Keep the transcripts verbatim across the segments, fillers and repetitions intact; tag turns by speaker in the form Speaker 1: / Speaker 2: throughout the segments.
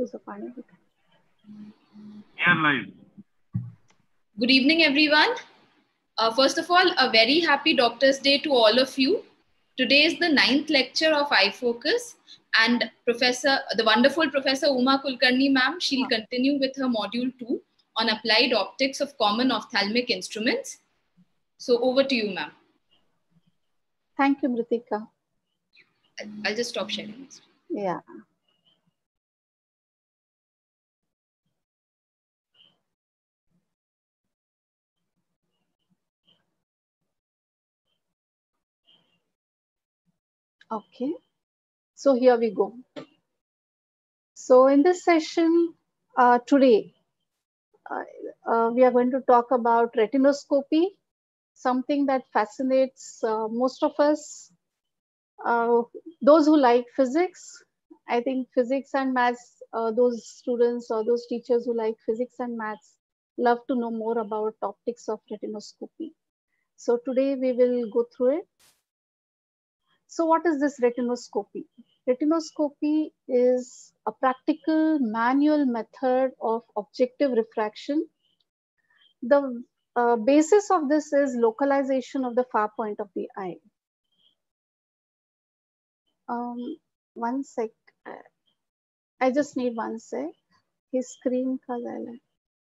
Speaker 1: Yeah, live.
Speaker 2: Good evening, everyone. Uh, first of all, a very happy Doctor's Day to all of you. Today is the ninth lecture of iFocus, and Professor, the wonderful Professor Uma Kulkarni ma'am, she'll continue with her module two on applied optics of common ophthalmic instruments. So over to you, ma'am.
Speaker 3: Thank you, Mritika.
Speaker 2: I'll just stop sharing.
Speaker 3: Yeah. Okay, so here we go. So in this session uh, today, uh, uh, we are going to talk about retinoscopy, something that fascinates uh, most of us. Uh, those who like physics, I think physics and maths, uh, those students or those teachers who like physics and maths love to know more about optics of retinoscopy. So today we will go through it. So what is this retinoscopy? Retinoscopy is a practical manual method of objective refraction. The uh, basis of this is localization of the far point of the eye. Um, one sec. I just need one sec. His screen color.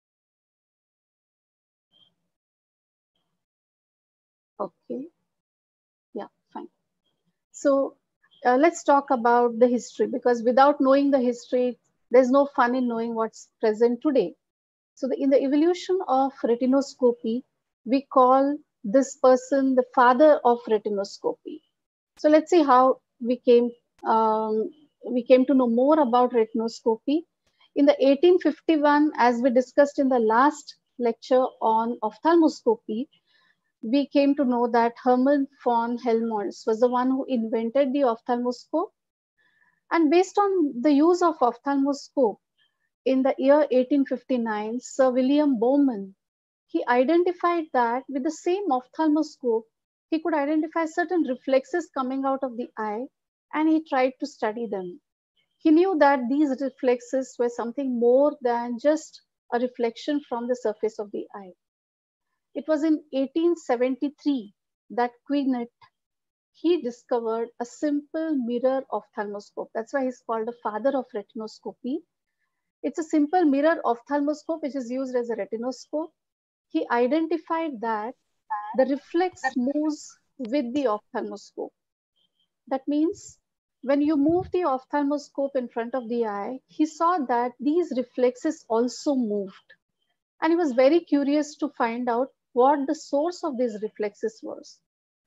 Speaker 3: Okay. Yeah, fine. So uh, let's talk about the history, because without knowing the history, there's no fun in knowing what's present today. So the, in the evolution of retinoscopy, we call this person the father of retinoscopy. So let's see how we came um, we came to know more about retinoscopy. In the eighteen fifty-one, as we discussed in the last lecture on ophthalmoscopy, we came to know that Hermann von Helmholtz was the one who invented the ophthalmoscope. And based on the use of ophthalmoscope, in the year eighteen fifty-nine, Sir William Bowman, he identified that with the same ophthalmoscope, he could identify certain reflexes coming out of the eye, and he tried to study them. He knew that these reflexes were something more than just a reflection from the surface of the eye. It was in eighteen seventy-three that Quinet, he discovered a simple mirror ophthalmoscope. That's why he's called the father of retinoscopy. It's a simple mirror ophthalmoscope which is used as a retinoscope. He identified that the reflex moves with the ophthalmoscope. That means when you move the ophthalmoscope in front of the eye, he saw that these reflexes also moved. And he was very curious to find out what the source of these reflexes was.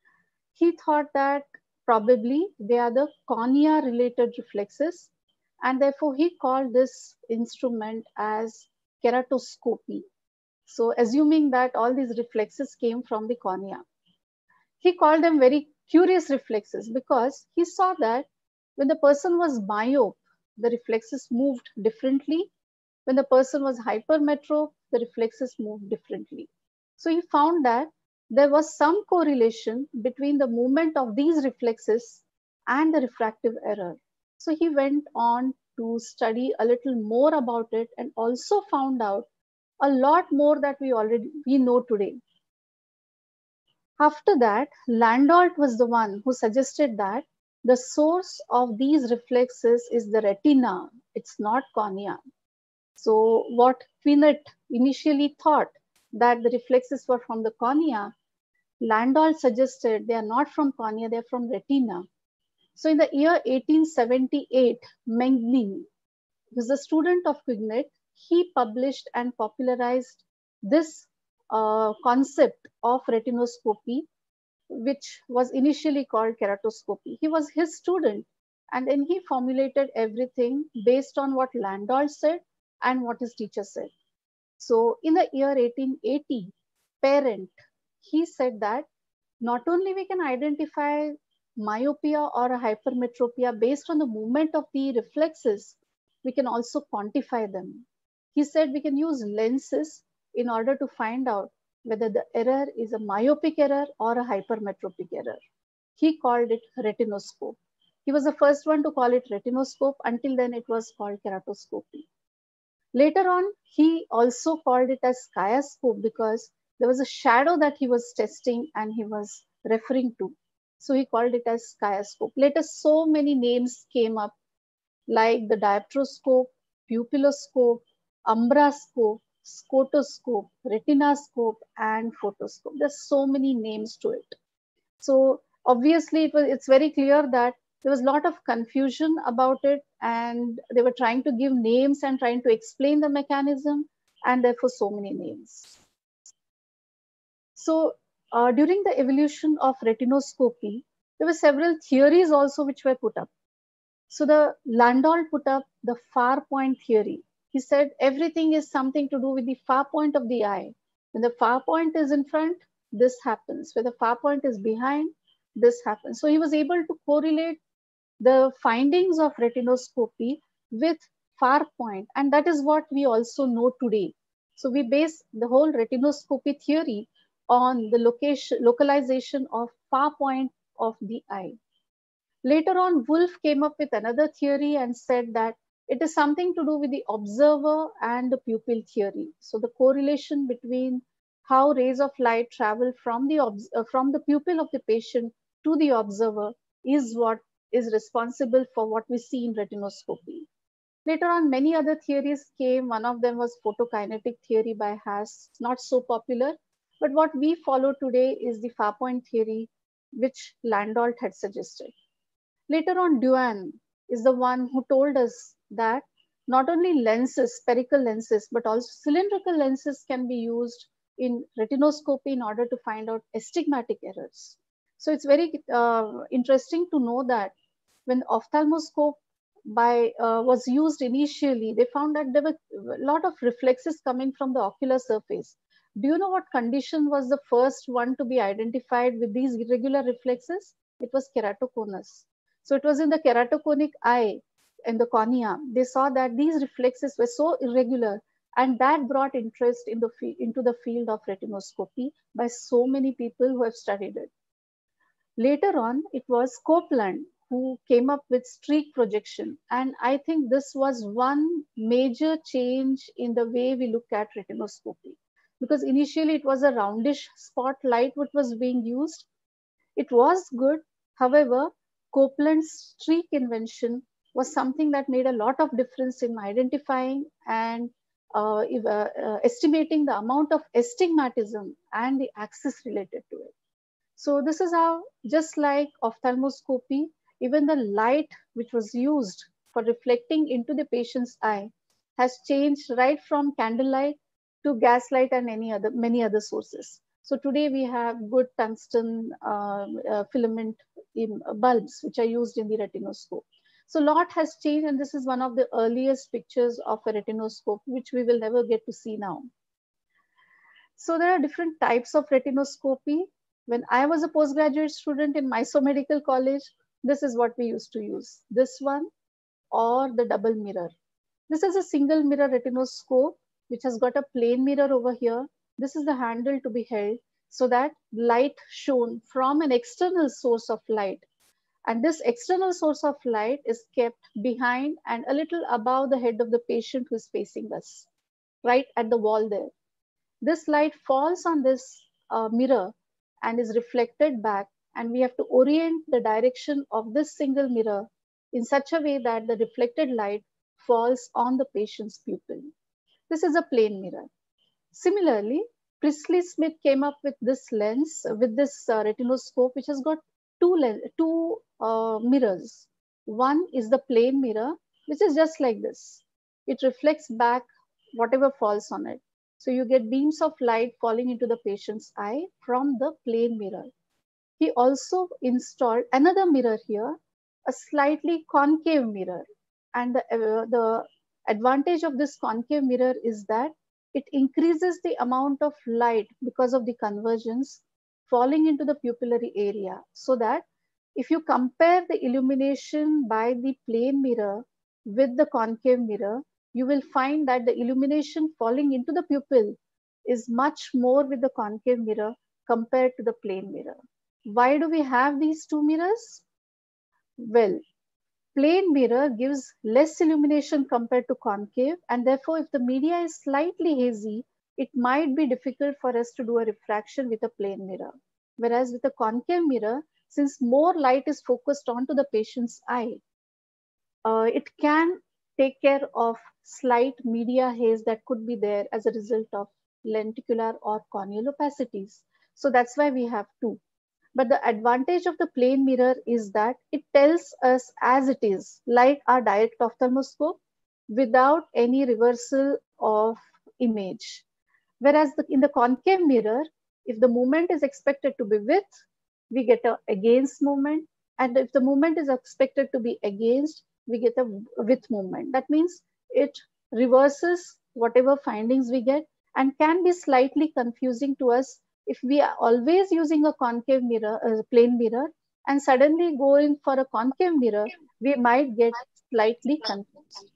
Speaker 3: He thought that probably they are the cornea related reflexes, and therefore he called this instrument as keratoscopy. So assuming that all these reflexes came from the cornea. He called them very curious reflexes because he saw that when the person was myope, the reflexes moved differently. When the person was hypermetrope, the reflexes moved differently. So he found that there was some correlation between the movement of these reflexes and the refractive error. So he went on to study a little more about it and also found out a lot more that we already we know today. After that, Landolt was the one who suggested that the source of these reflexes is the retina. It's not cornea. So what Quinet initially thought that the reflexes were from the cornea, Landolt suggested they are not from cornea, they're from retina. So in the year eighteen seventy-eight, Mengling, who was a student of Quinet, he published and popularized this uh, concept of retinoscopy, which was initially called keratoscopy. He was his student, and then he formulated everything based on what Landolt said and what his teacher said. So in the year eighteen eighty, Parent, he said that not only we can identify myopia or a hypermetropia based on the movement of the reflexes, we can also quantify them. He said we can use lenses in order to find out whether the error is a myopic error or a hypermetropic error. He called it retinoscope. He was the first one to call it retinoscope. Until then, it was called keratoscopy. Later on, he also called it as skiascope because there was a shadow that he was testing and he was referring to. So he called it as skiascope. Later, so many names came up like the dioptroscope, pupilloscope, umbrascope, scotoscope, retinoscope, and photoscope. There's so many names to it. So obviously, it was, it's very clear that there was a lot of confusion about it, and they were trying to give names and trying to explain the mechanism, and therefore so many names. So uh, during the evolution of retinoscopy, there were several theories also which were put up. So the Landolt put up the far point theory. He said everything is something to do with the far point of the eye. When the far point is in front, this happens. When the far point is behind, this happens. So he was able to correlate the findings of retinoscopy with far point, and that is what we also know today. So we base the whole retinoscopy theory on the location, localization of far point of the eye. Later on, Wolf came up with another theory and said that it is something to do with the observer and the pupil theory. So the correlation between how rays of light travel from the, uh, from the pupil of the patient to the observer is what is responsible for what we see in retinoscopy. Later on, many other theories came. One of them was photokinetic theory by Haas, not so popular. But what we follow today is the far point theory, which Landolt had suggested. Later on, Duan is the one who told us that not only lenses, spherical lenses, but also cylindrical lenses can be used in retinoscopy in order to find out astigmatic errors. So it's very uh, interesting to know that when ophthalmoscope by, uh, was used initially, they found that there were a lot of reflexes coming from the ocular surface. Do you know what condition was the first one to be identified with these irregular reflexes? It was keratoconus. So it was in the keratoconic eye and the cornea. They saw that these reflexes were so irregular, and that brought interest in the into the field of retinoscopy by so many people who have studied it. Later on, it was Copeland who came up with streak projection. And I think this was one major change in the way we look at retinoscopy. Because initially it was a roundish spotlight which was being used. It was good. However, Copeland's streak invention was something that made a lot of difference in identifying and uh, uh, uh, estimating the amount of astigmatism and the axis related to it. So this is how, just like ophthalmoscopy, even the light which was used for reflecting into the patient's eye has changed right from candlelight to gaslight and any other, many other sources. So today we have good tungsten uh, uh, filament in uh, bulbs which are used in the retinoscope. So a lot has changed, and this is one of the earliest pictures of a retinoscope which we will never get to see now. So there are different types of retinoscopy. When I was a postgraduate student in Mysore Medical College, this is what we used to use. This one or the double mirror. This is a single mirror retinoscope which has got a plane mirror over here. This is the handle to be held so that light shown from an external source of light. And this external source of light is kept behind and a little above the head of the patient who is facing us, right at the wall there. This light falls on this uh, mirror and is reflected back, and we have to orient the direction of this single mirror in such a way that the reflected light falls on the patient's pupil. This is a plane mirror. Similarly, Priestley Smith came up with this lens, with this uh, retinoscope, which has got two, two uh, mirrors. One is the plane mirror, which is just like this. It reflects back whatever falls on it. So you get beams of light falling into the patient's eye from the plane mirror. He also installed another mirror here, a slightly concave mirror. And the, uh, the advantage of this concave mirror is that it increases the amount of light because of the convergence falling into the pupillary area. So that if you compare the illumination by the plane mirror with the concave mirror, you will find that the illumination falling into the pupil is much more with the concave mirror compared to the plane mirror. Why do we have these two mirrors? Well, Plane mirror gives less illumination compared to concave, and therefore if the media is slightly hazy, it might be difficult for us to do a refraction with a plane mirror. Whereas with a concave mirror, since more light is focused onto the patient's eye, uh, it can take care of slight media haze that could be there as a result of lenticular or corneal opacities. So that's why we have two. But the advantage of the plane mirror is that it tells us as it is, like our direct ophthalmoscope, without any reversal of image. Whereas the, in the concave mirror, if the movement is expected to be with, we get a against movement. And if the movement is expected to be against, we get a with movement. That means it reverses whatever findings we get and can be slightly confusing to us if we are always using a concave mirror, a plane mirror, and suddenly go in for a concave mirror, we might get slightly confused.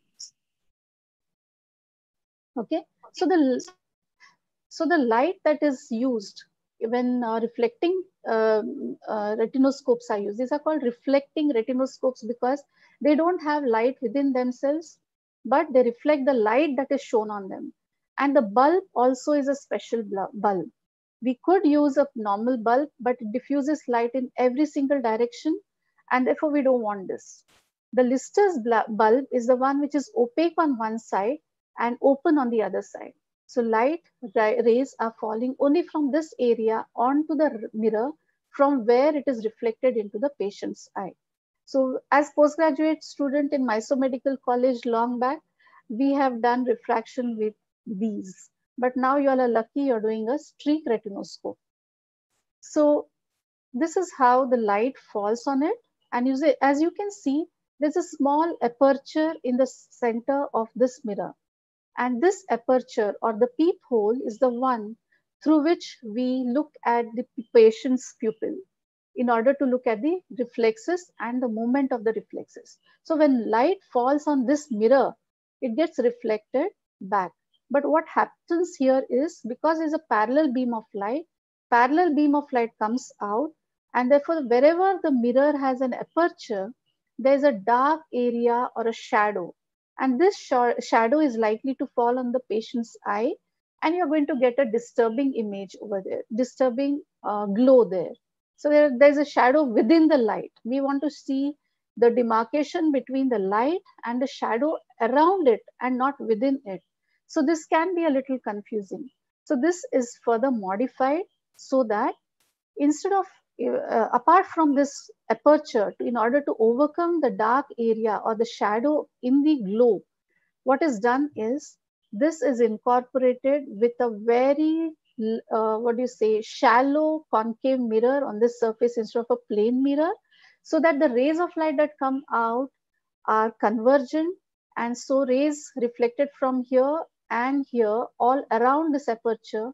Speaker 3: Okay, so the so the light that is used when uh, reflecting uh, uh, retinoscopes are used. These are called reflecting retinoscopes because they don't have light within themselves, but they reflect the light that is shown on them. And the bulb also is a special bulb. We could use a normal bulb, but it diffuses light in every single direction, and therefore we don't want this. The Lister's bulb is the one which is opaque on one side and open on the other side. So light rays are falling only from this area onto the mirror from where it is reflected into the patient's eye. So as postgraduate student in Mysore Medical College long back, we have done refraction with these. But now you all are lucky you're doing a streak retinoscope. So this is how the light falls on it. And you say, as you can see, there's a small aperture in the center of this mirror. And this aperture or the peephole is the one through which we look at the patient's pupil in order to look at the reflexes and the movement of the reflexes. So when light falls on this mirror, it gets reflected back. But what happens here is because there's a parallel beam of light, parallel beam of light comes out, and therefore wherever the mirror has an aperture, there's a dark area or a shadow. And this sh shadow is likely to fall on the patient's eye, and you're going to get a disturbing image over there, disturbing uh, glow there. So there, there's a shadow within the light. We want to see the demarcation between the light and the shadow around it and not within it. So this can be a little confusing. So this is further modified so that instead of, uh, apart from this aperture, to, in order to overcome the dark area or the shadow in the globe, what is done is this is incorporated with a very, uh, what do you say, shallow concave mirror on this surface instead of a plane mirror, so that the rays of light that come out are convergent. And so rays reflected from here and here all around this aperture,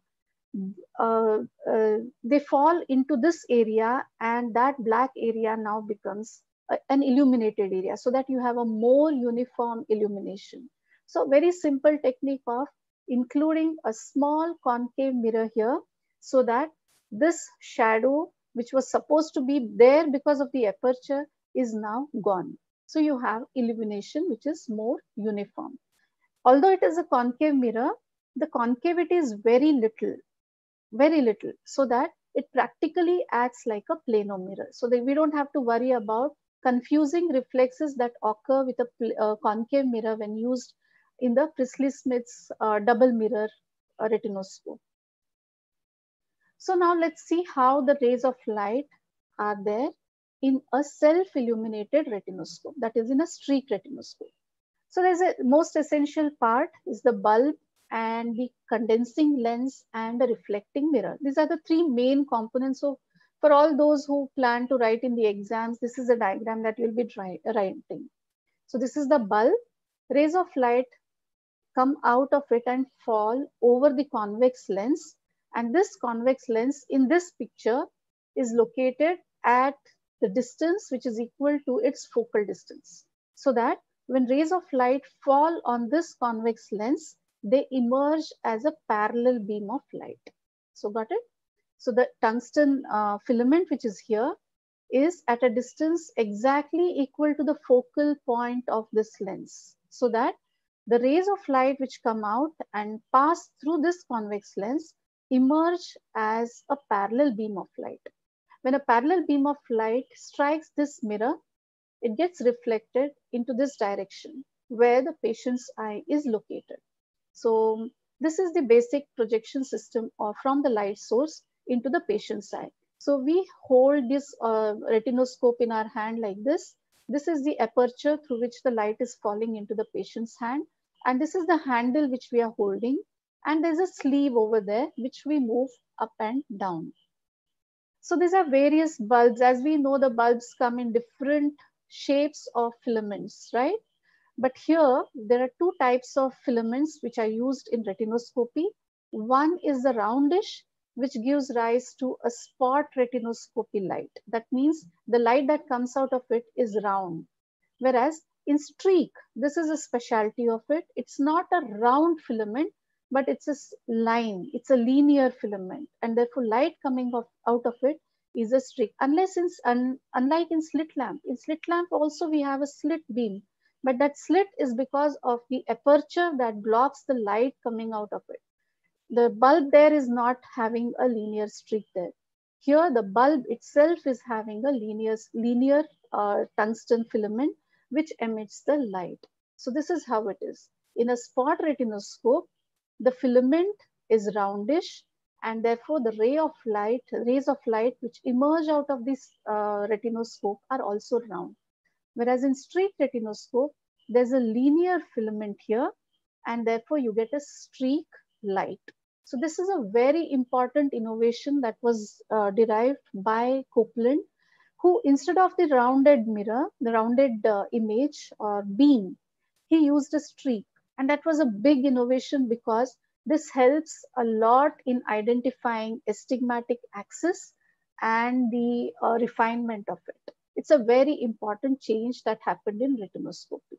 Speaker 3: uh, uh, they fall into this area, and that black area now becomes a, an illuminated area so that you have a more uniform illumination. So very simple technique of including a small concave mirror here so that this shadow, which was supposed to be there because of the aperture, is now gone. So you have illumination which is more uniform. Although it is a concave mirror, the concavity is very little, very little, so that it practically acts like a plano mirror. So that we don't have to worry about confusing reflexes that occur with a uh, concave mirror when used in the Priestley Smith's uh, double mirror uh, retinoscope. So now let's see how the rays of light are there in a self-illuminated retinoscope, that is in a streak retinoscope. So there's a most essential part is the bulb and the condensing lens and the reflecting mirror. These are the three main components. So for all those who plan to write in the exams, this is a diagram that you'll be writing. So this is the bulb. Rays of light come out of it and fall over the convex lens. And this convex lens in this picture is located at the distance which is equal to its focal distance. So that when rays of light fall on this convex lens, they emerge as a parallel beam of light. So got it? So the tungsten uh, filament which is here is at a distance exactly equal to the focal point of this lens, so that the rays of light which come out and pass through this convex lens emerge as a parallel beam of light. When a parallel beam of light strikes this mirror, it gets reflected into this direction where the patient's eye is located. So this is the basic projection system of, from the light source into the patient's eye. So we hold this uh, retinoscope in our hand like this. This is the aperture through which the light is falling into the patient's hand. And this is the handle which we are holding. And there's a sleeve over there which we move up and down. So these are various bulbs. As we know, the bulbs come in different shapes of filaments, right? But here there are two types of filaments which are used in retinoscopy. One is the roundish, which gives rise to a spot retinoscopy light. That means the light that comes out of it is round. Whereas in streak, this is a specialty of it. It's not a round filament, but it's a line. It's a linear filament, and therefore light coming off, out of it is a streak. Unless in, un, unlike in slit lamp, in slit lamp also we have a slit beam, but that slit is because of the aperture that blocks the light coming out of it. The bulb there is not having a linear streak there. Here, the bulb itself is having a linear, linear uh, tungsten filament which emits the light. So this is how it is. In a spot retinoscope, the filament is roundish, and therefore the ray of light, rays of light which emerge out of this uh, retinoscope are also round. Whereas in streak retinoscope, there's a linear filament here, and therefore you get a streak light. So this is a very important innovation that was uh, derived by Copeland, who instead of the rounded mirror, the rounded uh, image or beam, he used a streak. And that was a big innovation because this helps a lot in identifying astigmatic axis and the uh, refinement of it. It's a very important change that happened in retinoscopy.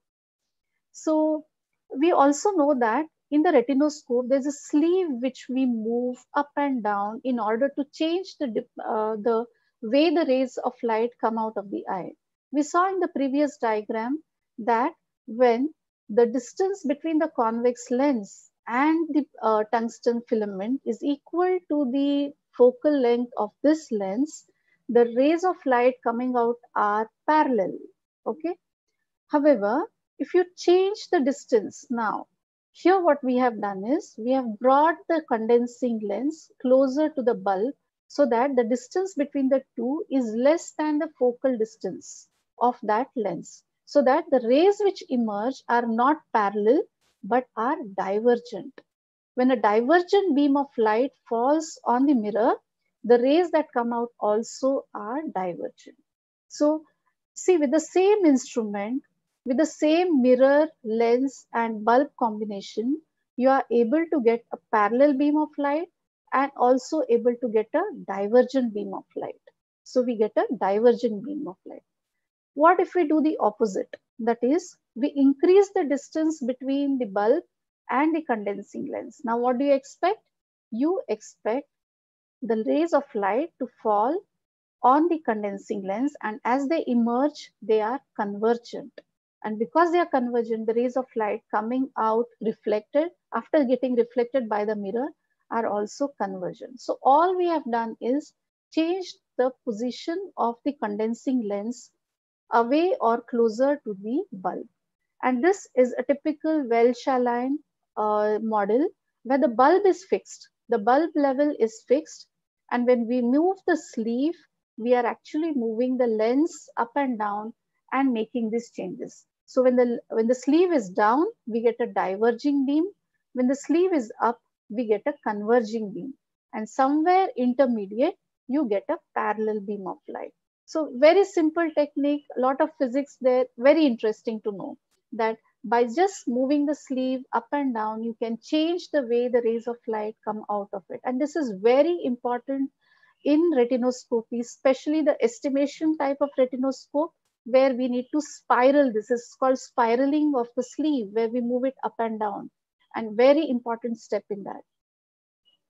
Speaker 3: So we also know that in the retinoscope, there's a sleeve which we move up and down in order to change the, uh, the way the rays of light come out of the eye. We saw in the previous diagram that when the distance between the convex lens and the uh, tungsten filament is equal to the focal length of this lens, the rays of light coming out are parallel, okay? However, if you change the distance now, here what we have done is we have brought the condensing lens closer to the bulb so that the distance between the two is less than the focal distance of that lens, so that the rays which emerge are not parallel but are divergent. When a divergent beam of light falls on the mirror, the rays that come out also are divergent. So see, with the same instrument, with the same mirror, lens and bulb combination, you are able to get a parallel beam of light and also able to get a divergent beam of light. So we get a divergent beam of light. What if we do the opposite? That is, we increase the distance between the bulb and the condensing lens. Now what do you expect? You expect the rays of light to fall on the condensing lens, and as they emerge, they are convergent. And because they are convergent, the rays of light coming out reflected after getting reflected by the mirror are also convergent. So all we have done is change the position of the condensing lens away or closer to the bulb. And this is a typical Welch-Allyn uh, model where the bulb is fixed. The bulb level is fixed. And when we move the sleeve, we are actually moving the lens up and down and making these changes. So when the, when the sleeve is down, we get a diverging beam. When the sleeve is up, we get a converging beam. And somewhere intermediate, you get a parallel beam of light. So very simple technique, a lot of physics there, very interesting to know that by just moving the sleeve up and down, you can change the way the rays of light come out of it. And this is very important in retinoscopy, especially the estimation type of retinoscope, where we need to spiral. This is called spiraling of the sleeve, where we move it up and down, and very important step in that.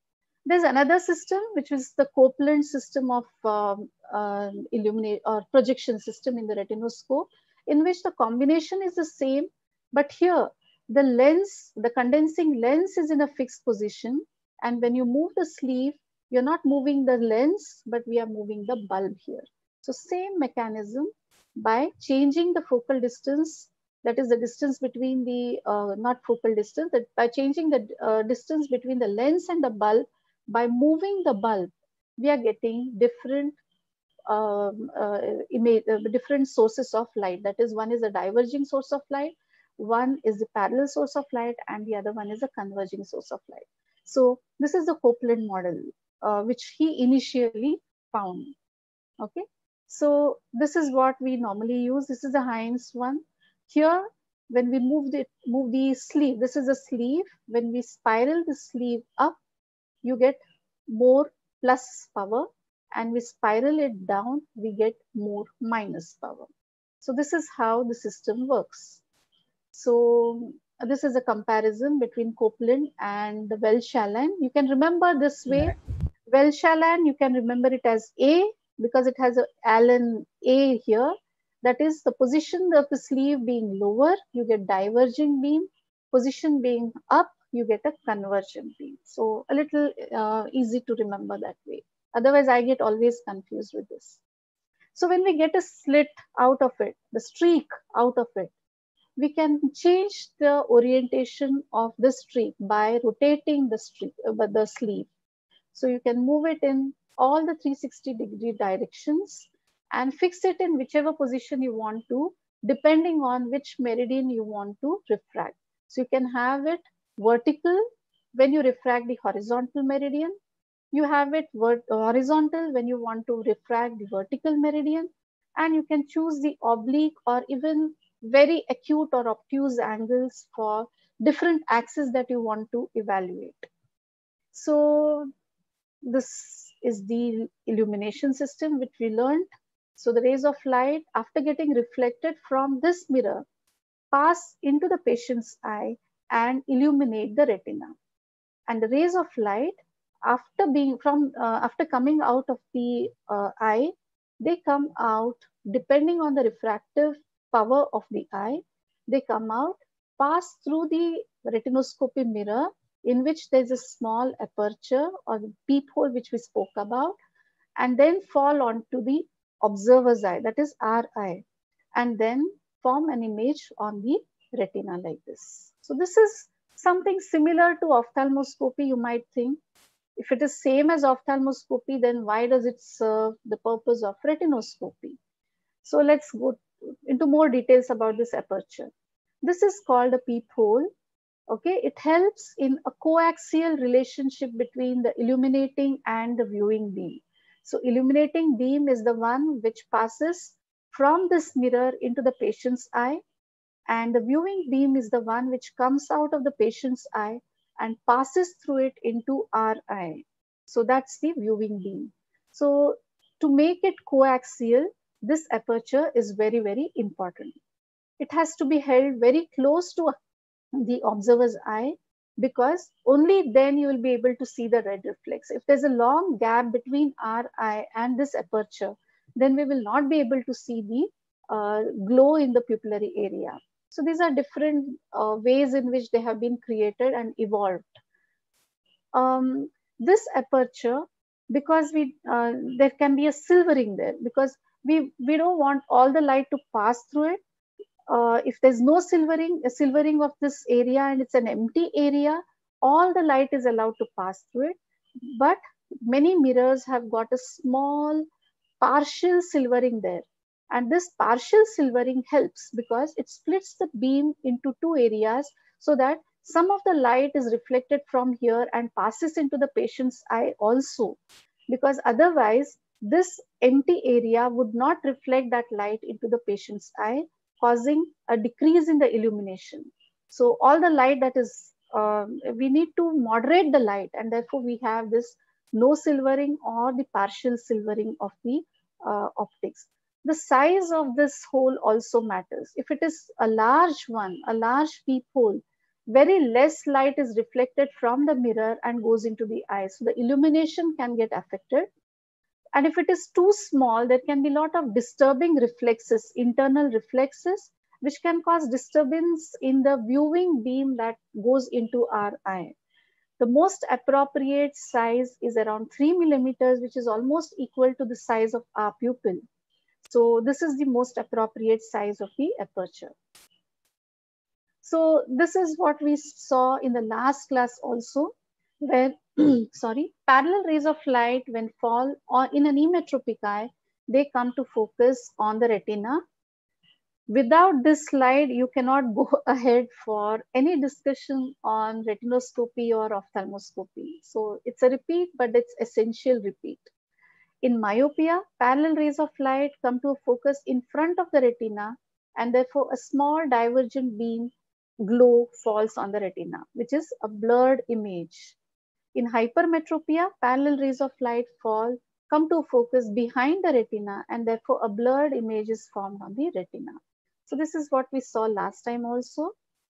Speaker 3: There's another system, which is the Copeland system of um, uh, illuminate or projection system in the retinoscope, in which the combination is the same, but here the lens, the condensing lens is in a fixed position. And when you move the sleeve, you're not moving the lens, but we are moving the bulb here. So same mechanism, by changing the focal distance, that is the distance between the, uh, not focal distance, that by changing the uh, distance between the lens and the bulb, by moving the bulb, we are getting different um, uh, image, uh, different sources of light. That is, one is a diverging source of light, one is the parallel source of light, and the other one is a converging source of light. So this is the Copeland model, uh, which he initially found. Okay, so this is what we normally use. This is the Heinz one. Here, when we move the move the sleeve, this is a sleeve. When we spiral the sleeve up, you get more plus power, and we spiral it down, we get more minus power. So this is how the system works. So this is a comparison between Copeland and the Welch-Allyn. You can remember this way. Welch-Allyn, you can remember it as A, because it has a Allyn A here. That is, the position of the sleeve being lower, you get diverging beam. Position being up, you get a convergent beam. So a little uh, easy to remember that way. Otherwise, I get always confused with this. So when we get a slit out of it, the streak out of it, we can change the orientation of the streak by rotating the streak, uh, the sleeve. So you can move it in all the three hundred sixty degree directions and fix it in whichever position you want to, depending on which meridian you want to refract. So you can have it vertical when you refract the horizontal meridian. You have it horizontal when you want to refract the vertical meridian. And you can choose the oblique or even very acute or obtuse angles for different axes that you want to evaluate. So this is the illumination system which we learned. So the rays of light, after getting reflected from this mirror, pass into the patient's eye and illuminate the retina. And the rays of light, after being from uh, after coming out of the uh, eye, they come out depending on the refractive power of the eye. They come out, pass through the retinoscopy mirror, in which there is a small aperture or the peephole which we spoke about, and then fall onto the observer's eye, that is our eye, and then form an image on the retina like this. So this is something similar to ophthalmoscopy, you might think. If it is same as ophthalmoscopy, then why does it serve the purpose of retinoscopy? So let's go into more details about this aperture. This is called a peephole. Okay, it helps in a coaxial relationship between the illuminating and the viewing beam. So illuminating beam is the one which passes from this mirror into the patient's eye, and the viewing beam is the one which comes out of the patient's eye and passes through it into our eye. So that's the viewing beam. So to make it coaxial, this aperture is very, very important. It has to be held very close to the observer's eye, because only then you will be able to see the red reflex. If there's a long gap between our eye and this aperture, then we will not be able to see the uh, glow in the pupillary area. So these are different uh, ways in which they have been created and evolved. Um, this aperture, because we uh, there can be a silvering there, because we, we don't want all the light to pass through it. Uh, if there's no silvering, a silvering of this area and it's an empty area, all the light is allowed to pass through it. But many mirrors have got a small partial silvering there. And this partial silvering helps because it splits the beam into two areas, so that some of the light is reflected from here and passes into the patient's eye also. Because otherwise, this empty area would not reflect that light into the patient's eye, causing a decrease in the illumination. So all the light that is, uh, we need to moderate the light, and therefore we have this no silvering or the partial silvering of the uh, optics. The size of this hole also matters. If it is a large one, a large peephole, very less light is reflected from the mirror and goes into the eye. So the illumination can get affected. And if it is too small, there can be a lot of disturbing reflexes, internal reflexes, which can cause disturbance in the viewing beam that goes into our eye. The most appropriate size is around three millimeters, which is almost equal to the size of our pupil. So this is the most appropriate size of the aperture. So this is what we saw in the last class also, where sorry, parallel rays of light when fall or in an emmetropic eye, they come to focus on the retina. Without this slide, you cannot go ahead for any discussion on retinoscopy or ophthalmoscopy. So it's a repeat, but it's essential repeat. In myopia, parallel rays of light come to a focus in front of the retina, and therefore a small divergent beam glow falls on the retina, which is a blurred image. In hypermetropia, parallel rays of light fall, come to focus behind the retina, and therefore a blurred image is formed on the retina. So this is what we saw last time also.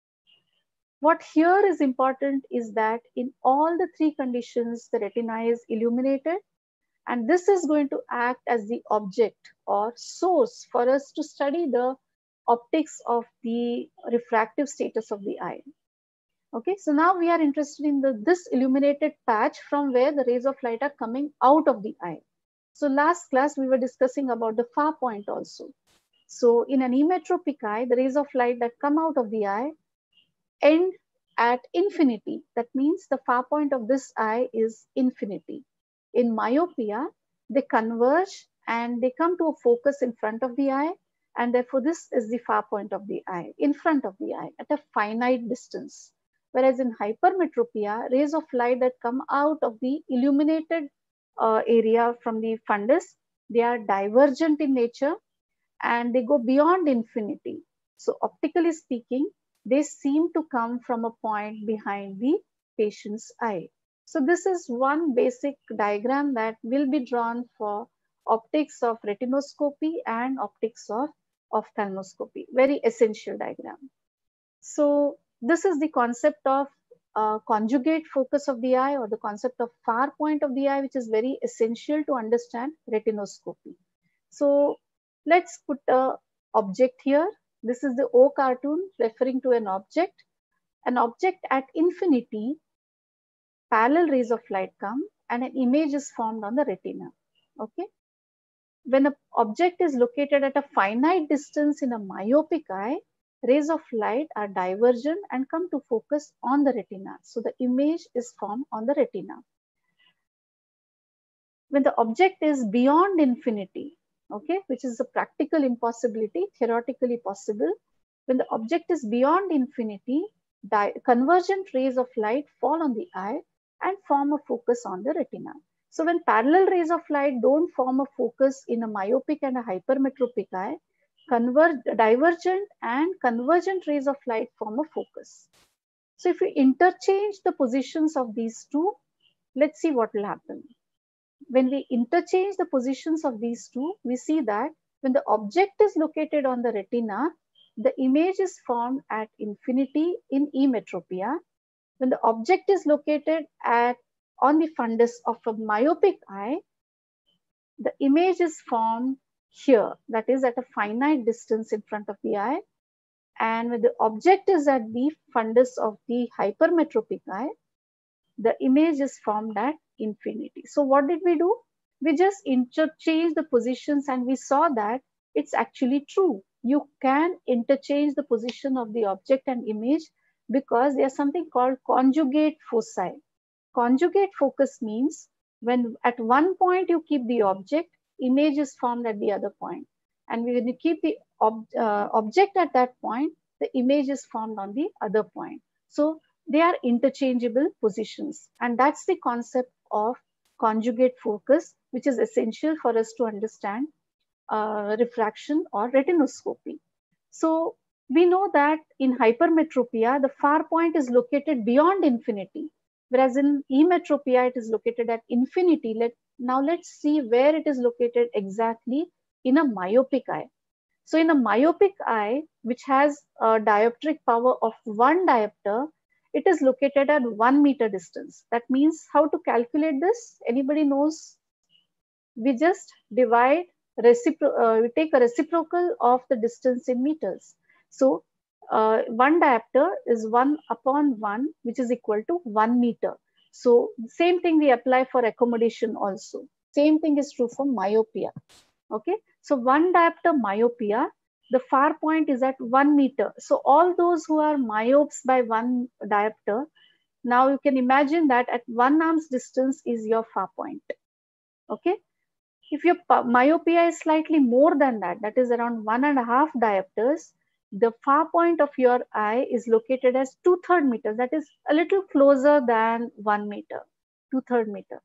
Speaker 3: What here is important is that in all the three conditions, the retina is illuminated, and this is going to act as the object or source for us to study the optics of the refractive status of the eye. Okay, so now we are interested in the, this illuminated patch from where the rays of light are coming out of the eye. So last class we were discussing about the far point also. So in an emmetropic eye, the rays of light that come out of the eye end at infinity. That means the far point of this eye is infinity. In myopia, they converge and they come to a focus in front of the eye, and therefore this is the far point of the eye, in front of the eye, at a finite distance. Whereas in hypermetropia, rays of light that come out of the illuminated uh, area from the fundus, they are divergent in nature and they go beyond infinity. So optically speaking, they seem to come from a point behind the patient's eye. So this is one basic diagram that will be drawn for optics of retinoscopy and optics of ophthalmoscopy. Very essential diagram. So this is the concept of uh, conjugate focus of the eye, or the concept of far point of the eye, which is very essential to understand retinoscopy. So let's put an object here. This is the O cartoon referring to an object. An object at infinity, parallel rays of light come and an image is formed on the retina. Okay. When an object is located at a finite distance in a myopic eye, rays of light are divergent and come to focus on the retina. So the image is formed on the retina. When the object is beyond infinity, okay, which is a practical impossibility, theoretically possible, when the object is beyond infinity, convergent rays of light fall on the eye and form a focus on the retina. So when parallel rays of light don't form a focus in a myopic and a hypermetropic eye, converge, divergent and convergent rays of light form a focus. So if we interchange the positions of these two, let's see what will happen. When we interchange the positions of these two, we see that when the object is located on the retina, the image is formed at infinity in emmetropia. When the object is located at on the fundus of a myopic eye, the image is formed here, that is at a finite distance in front of the eye. And when the object is at the fundus of the hypermetropic eye, the image is formed at infinity. So what did we do? We just interchanged the positions and we saw that it's actually true. You can interchange the position of the object and image because there's something called conjugate foci. Conjugate focus means when at one point you keep the object, image is formed at the other point. And when you keep the ob uh, object at that point, the image is formed on the other point. So they are interchangeable positions. And that's the concept of conjugate focus, which is essential for us to understand uh, refraction or retinoscopy. So we know that in hypermetropia, the far point is located beyond infinity, whereas in emmetropia, it is located at infinity. Let, now let's see where it is located exactly in a myopic eye. So in a myopic eye, which has a dioptric power of one diopter, it is located at one meter distance. That means how to calculate this? Anybody knows? We just divide, recipro uh, we take a reciprocal of the distance in meters. So uh, one diopter is one upon one, which is equal to one meter. So same thing we apply for accommodation also. Same thing is true for myopia. Okay. So one diopter myopia, the far point is at one meter. So all those who are myopes by one diopter, now you can imagine that at one arm's distance is your far point. Okay. If your myopia is slightly more than that, that is around one and a half diopters, the far point of your eye is located as two-third meters. That is a little closer than one meter, two-third meter.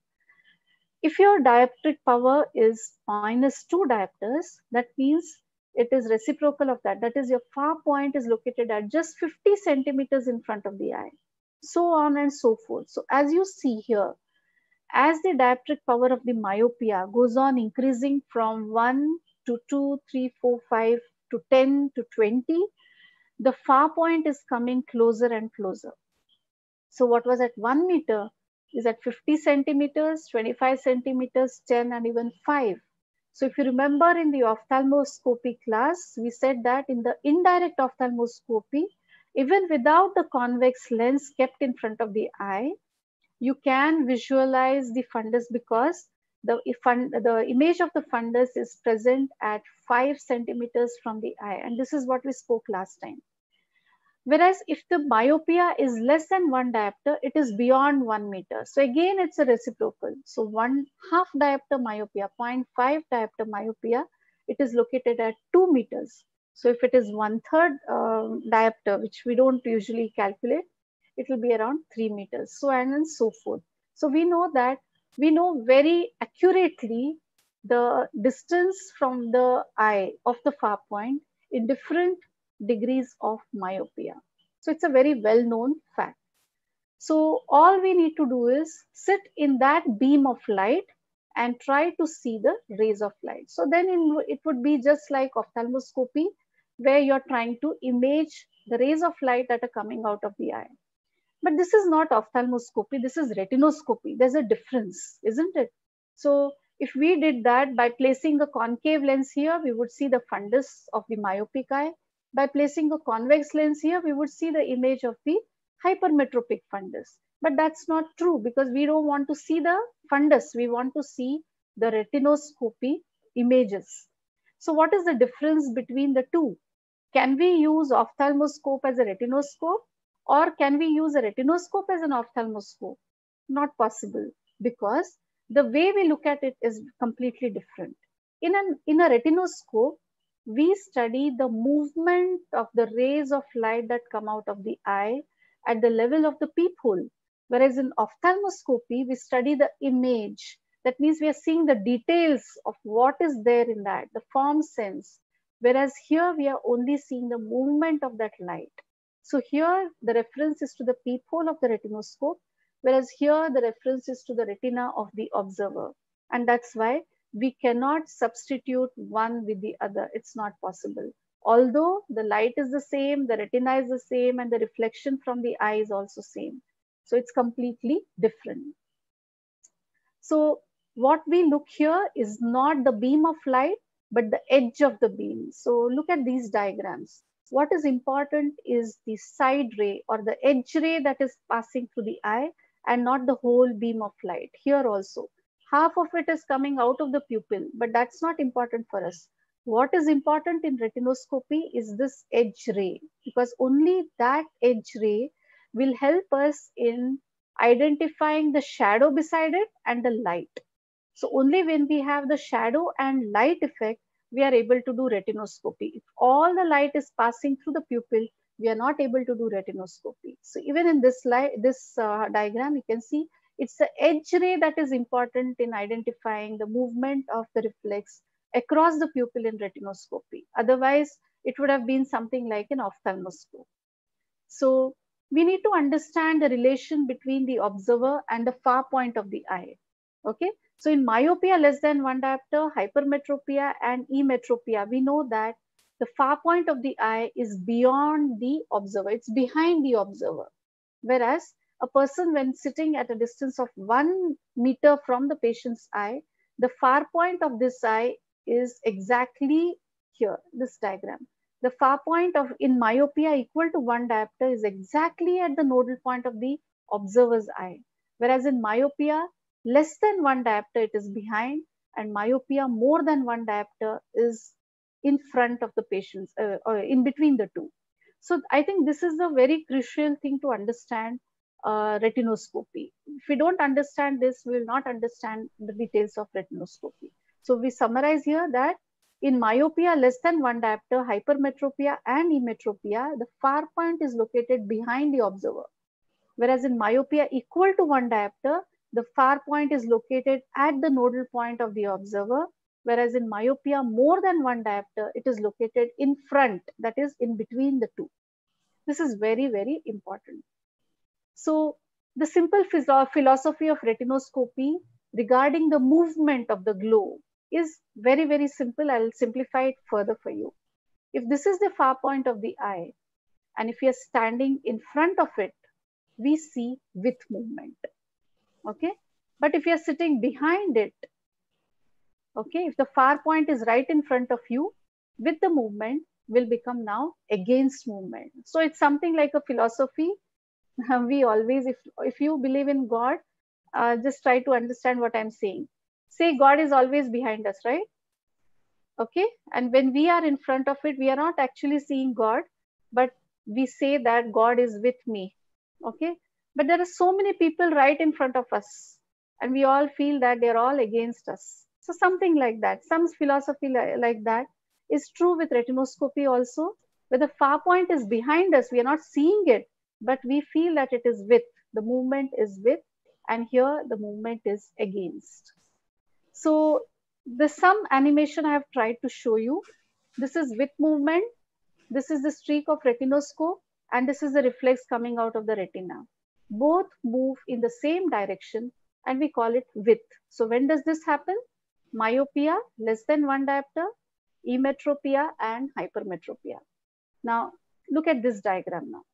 Speaker 3: If your dioptric power is minus two diopters, that means it is reciprocal of that. That is, your far point is located at just fifty centimeters in front of the eye. So on and so forth. So as you see here, as the dioptric power of the myopia goes on increasing from one to two, three, four, five to ten to twenty, the far point is coming closer and closer. So what was at one meter is at fifty centimeters, twenty-five centimeters, ten, and even five. So if you remember in the ophthalmoscopy class, we said that in the indirect ophthalmoscopy, even without the convex lens kept in front of the eye, you can visualize the fundus because the, the image of the fundus is present at five centimeters from the eye. And this is what we spoke last time. Whereas if the myopia is less than one diopter, it is beyond one meter. So again, it's a reciprocal. So one half diopter myopia, zero point five diopter myopia, it is located at two meters. So if it is one third uh, diopter, which we don't usually calculate, it will be around three meters, so on and so forth. So we know that, we know very accurately the distance from the eye of the far point in different degrees of myopia. So it's a very well-known fact. So all we need to do is sit in that beam of light and try to see the rays of light. So then in, it would be just like ophthalmoscopy, where you're trying to image the rays of light that are coming out of the eye. But this is not ophthalmoscopy, this is retinoscopy. There's a difference, isn't it? So if we did that by placing a concave lens here, we would see the fundus of the myopic eye. By placing a convex lens here, we would see the image of the hypermetropic fundus. But that's not true because we don't want to see the fundus. We want to see the retinoscopy images. So what is the difference between the two? Can we use ophthalmoscope as a retinoscope? Or can we use a retinoscope as an ophthalmoscope? Not possible, because the way we look at it is completely different. In, an, in a retinoscope, we study the movement of the rays of light that come out of the eye at the level of the peephole. Whereas in ophthalmoscopy, we study the image. That means we are seeing the details of what is there in that, the form sense. Whereas here we are only seeing the movement of that light. So here the reference is to the peephole of the retinoscope, whereas here the reference is to the retina of the observer. And that's why we cannot substitute one with the other. It's not possible. Although the light is the same, the retina is the same, and the reflection from the eye is also same. So it's completely different. So what we look here is not the beam of light, but the edge of the beam. So look at these diagrams. What is important is the side ray or the edge ray that is passing through the eye and not the whole beam of light. Here also, half of it is coming out of the pupil, but that's not important for us. What is important in retinoscopy is this edge ray, because only that edge ray will help us in identifying the shadow beside it and the light. So only when we have the shadow and light effect, we are able to do retinoscopy. If all the light is passing through the pupil, we are not able to do retinoscopy. So even in this, light, this uh, diagram, you can see it's the edge ray that is important in identifying the movement of the reflex across the pupil in retinoscopy. Otherwise, it would have been something like an ophthalmoscope. So we need to understand the relation between the observer and the far point of the eye. Okay. So in myopia less than one diopter, hypermetropia and emetropia, we know that the far point of the eye is beyond the observer. It's behind the observer. Whereas a person when sitting at a distance of one meter from the patient's eye, the far point of this eye is exactly here, this diagram. The far point of in myopia equal to one diopter is exactly at the nodal point of the observer's eye. Whereas in myopia less than one diopter, it is behind, and myopia more than one diopter is in front of the patients, uh, or in between the two. So I think this is a very crucial thing to understand uh, retinoscopy. If we don't understand this, we will not understand the details of retinoscopy. So we summarize here that in myopia less than one diopter, hypermetropia and emetropia, the far point is located behind the observer. Whereas in myopia equal to one diopter, the far point is located at the nodal point of the observer. Whereas in myopia more than one diopter, it is located in front, that is in between the two. This is very, very important. So the simple philosophy of retinoscopy regarding the movement of the globe is very, very simple. I'll simplify it further for you. If this is the far point of the eye, and if we are standing in front of it, we see with movement. Okay. But if you are sitting behind it, okay, if the far point is right in front of you, with the movement will become now against movement. So it's something like a philosophy. We always, if, if you believe in God, uh, just try to understand what I'm saying. Say God is always behind us, right? Okay. And when we are in front of it, we are not actually seeing God, but we say that God is with me. Okay. But there are so many people right in front of us, and we all feel that they're all against us. So something like that, some philosophy li like that is true with retinoscopy also, where the far point is behind us. We are not seeing it, but we feel that it is with, the movement is with, and here the movement is against. So the some animation I have tried to show you. This is with movement. This is the streak of retinoscope, and this is the reflex coming out of the retina. Both move in the same direction, and we call it with. So when does this happen? Myopia less than one diopter, emetropia and hypermetropia. Now look at this diagram now.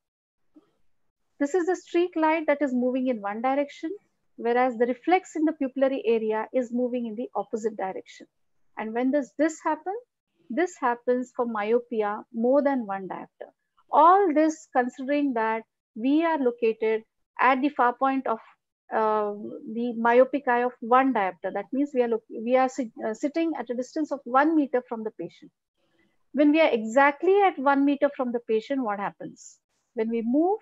Speaker 3: This is the streak light that is moving in one direction, whereas the reflex in the pupillary area is moving in the opposite direction. And when does this happen? This happens for myopia more than one diopter. All this considering that we are located at the far point of uh, the myopic eye of one diopter. That means we are, look, we are sit, uh, sitting at a distance of one meter from the patient. When we are exactly at one meter from the patient, what happens? When we move,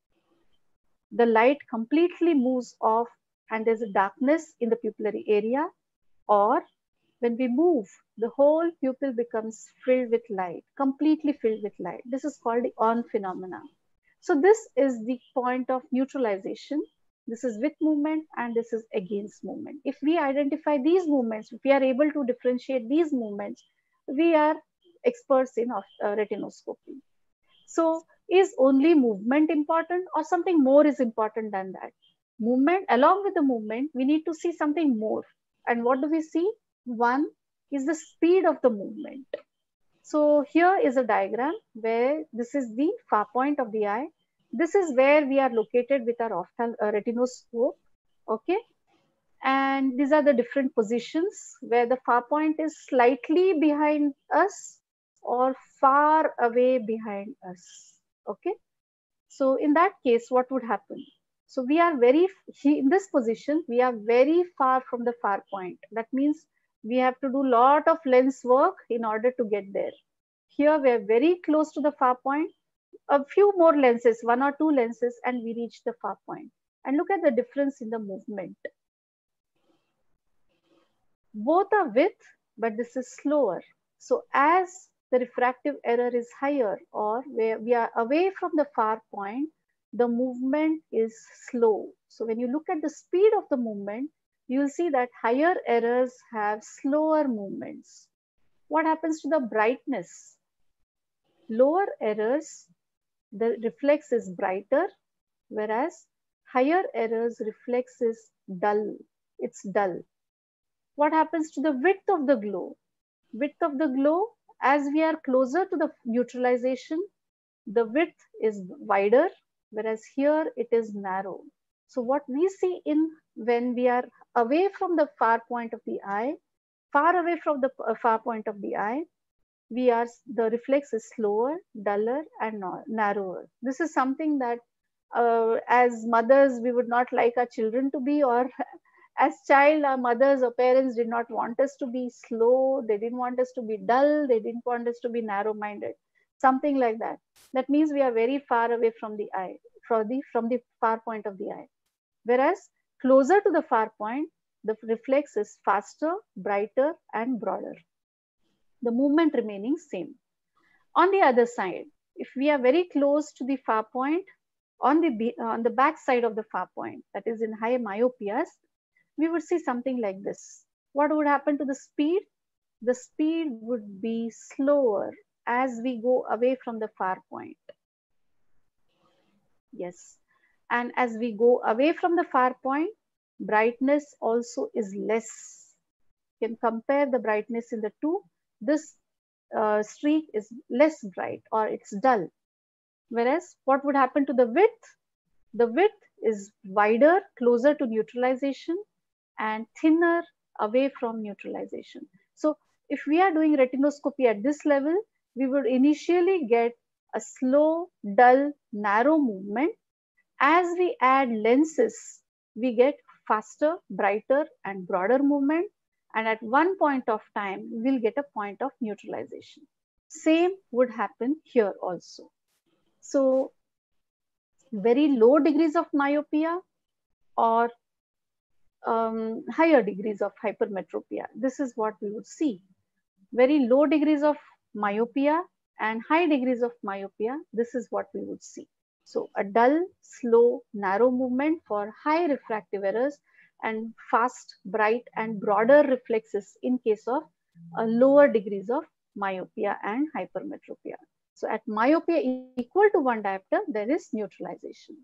Speaker 3: the light completely moves off and there's a darkness in the pupillary area, or when we move, the whole pupil becomes filled with light, completely filled with light. This is called the on phenomena. So this is the point of neutralization. This is with movement and this is against movement. If we identify these movements, if we are able to differentiate these movements, we are experts in uh, retinoscopy. So is only movement important, or something more is important than that? Movement, along with the movement, we need to see something more. And what do we see? One is the speed of the movement. So here is a diagram where this is the far point of the eye. This is where we are located with our ophthalmic uh, retinoscope. Okay. And these are the different positions where the far point is slightly behind us or far away behind us. Okay. So in that case, what would happen? So we are very, in this position, we are very far from the far point. That means we have to do a lot of lens work in order to get there. Here we are very close to the far point. A few more lenses, one or two lenses, and we reach the far point. And look at the difference in the movement. Both are with, but this is slower. So as the refractive error is higher, or where we are away from the far point, the movement is slow. So when you look at the speed of the movement, you will see that higher errors have slower movements. What happens to the brightness? Lower errors, the reflex is brighter, whereas higher errors reflex is dull. It's dull. What happens to the width of the glow? Width of the glow, as we are closer to the neutralization, the width is wider, whereas here it is narrow. So what we see in when we are away from the far point of the eye, far away from the uh, far point of the eye, we are the reflex is slower, duller, and narrower. This is something that uh, as mothers we would not like our children to be, or as child our mothers or parents did not want us to be slow, they didn't want us to be dull, they didn't want us to be narrow minded, something like that. That means we are very far away from the eye, from the from the far point of the eye, whereas closer to the far point the reflex is faster, brighter, and broader, the movement remaining same. On the other side, if we are very close to the far point, on the on the back side of the far point, that is in high myopias, we would see something like this. What would happen to the speed? The speed would be slower as we go away from the far point. Yes. And as we go away from the far point, brightness also is less. You can compare the brightness in the two. This uh, streak is less bright, or it's dull. Whereas what would happen to the width? The width is wider, closer to neutralization, and thinner away from neutralization. So if we are doing retinoscopy at this level, we would initially get a slow, dull, narrow movement. As we add lenses, we get faster, brighter, and broader movement. And at one point of time, we'll get a point of neutralization. Same would happen here also. So very low degrees of myopia or um, higher degrees of hypermetropia. This is what we would see. Very low degrees of myopia and high degrees of myopia. This is what we would see. So a dull, slow, narrow movement for high refractive errors, and fast, bright, and broader reflexes in case of uh, lower degrees of myopia and hypermetropia. So at myopia equal to one diopter, there is neutralization.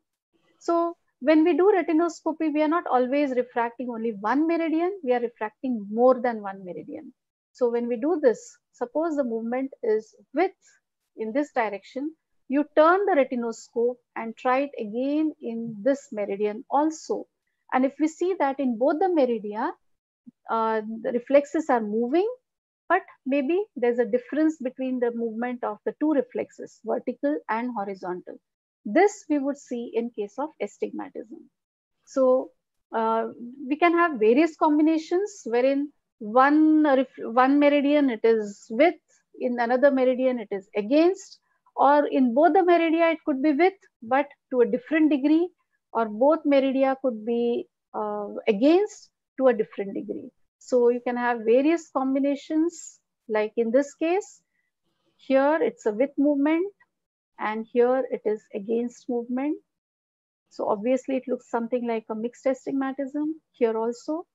Speaker 3: So when we do retinoscopy, we are not always refracting only one meridian, we are refracting more than one meridian. So when we do this, suppose the movement is with in this direction, you turn the retinoscope and try it again in this meridian also. And if we see that in both the meridia, uh, the reflexes are moving, but maybe there's a difference between the movement of the two reflexes, vertical and horizontal. This we would see in case of astigmatism. So uh, we can have various combinations wherein one, one meridian it is with, in another meridian it is against, or in both the meridia it could be with but to a different degree, or both meridia could be uh, against to a different degree. So you can have various combinations, like in this case, here it's a with movement and here it is against movement. So obviously it looks something like a mixed astigmatism here also.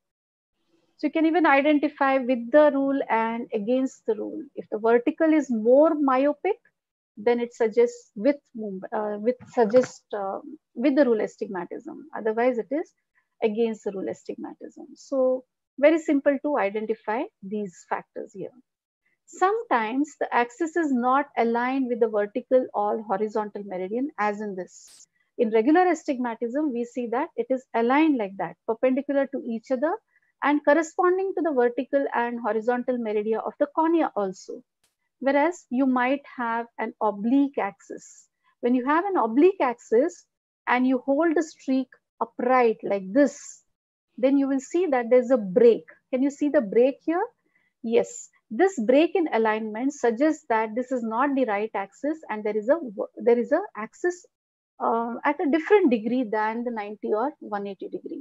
Speaker 3: So you can even identify with the rule and against the rule. If the vertical is more myopic, then it suggests with uh, with suggest uh, with the rule astigmatism. Otherwise, it is against the rule astigmatism. So very simple to identify these factors here. Sometimes the axis is not aligned with the vertical or horizontal meridian, as in this. In regular astigmatism, we see that it is aligned like that, perpendicular to each other and corresponding to the vertical and horizontal meridia of the cornea also. Whereas you might have an oblique axis. When you have an oblique axis and you hold the streak upright like this, then you will see that there's a break. Can you see the break here? Yes. This break in alignment suggests that this is not the right axis and there is a there is a axis uh, at a different degree than the ninety or one eighty degree.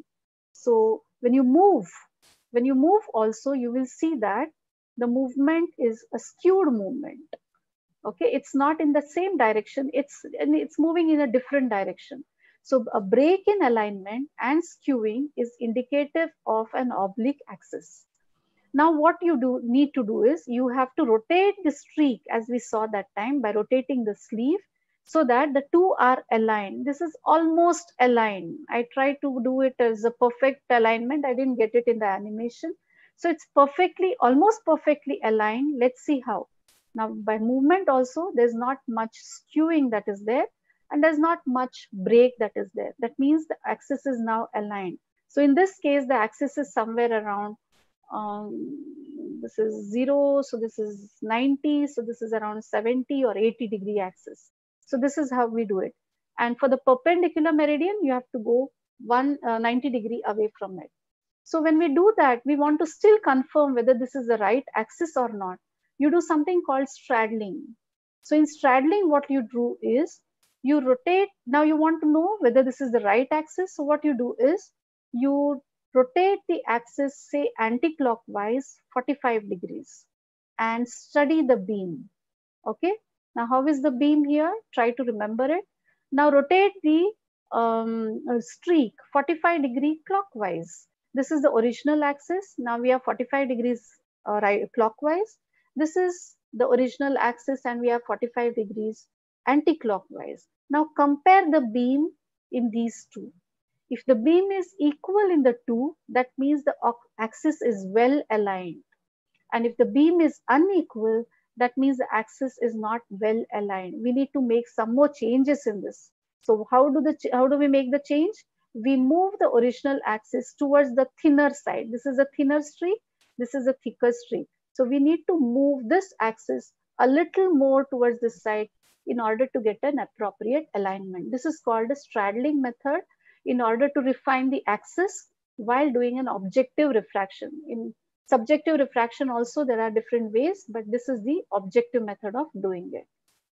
Speaker 3: So when you move, when you move also, you will see that the movement is a skewed movement. Okay, it's not in the same direction, it's it's moving in a different direction. So a break in alignment and skewing is indicative of an oblique axis. Now what you do need to do is you have to rotate the streak as we saw that time by rotating the sleeve so that the two are aligned. This is almost aligned. I tried to do it as a perfect alignment. I didn't get it in the animation. So it's perfectly, almost perfectly aligned. Let's see how. Now by movement also, there's not much skewing that is there. and there's not much break that is there. That means the axis is now aligned. So in this case, the axis is somewhere around, um, this is zero, so this is ninety, so this is around seventy or eighty degree axis. So this is how we do it. And for the perpendicular meridian, you have to go one uh, ninety degree away from it. So when we do that, we want to still confirm whether this is the right axis or not. You do something called straddling. So in straddling, what you do is you rotate. Now you want to know whether this is the right axis. So what you do is you rotate the axis, say anti-clockwise forty-five degrees, and study the beam. Okay. Now how is the beam here? Try to remember it. Now rotate the um, streak forty-five degree clockwise. This is the original axis. Now we have forty-five degrees uh, right clockwise. This is the original axis and we have forty-five degrees anti-clockwise. Now compare the beam in these two. If the beam is equal in the two, that means the axis is well aligned. And if the beam is unequal, that means the axis is not well aligned. We need to make some more changes in this. So how do, the, how do we make the change? We move the original axis towards the thinner side. This is a thinner streak. This is a thicker streak. So we need to move this axis a little more towards this side in order to get an appropriate alignment. This is called a straddling method in order to refine the axis while doing an objective refraction. In subjective refraction also there are different ways, but this is the objective method of doing it.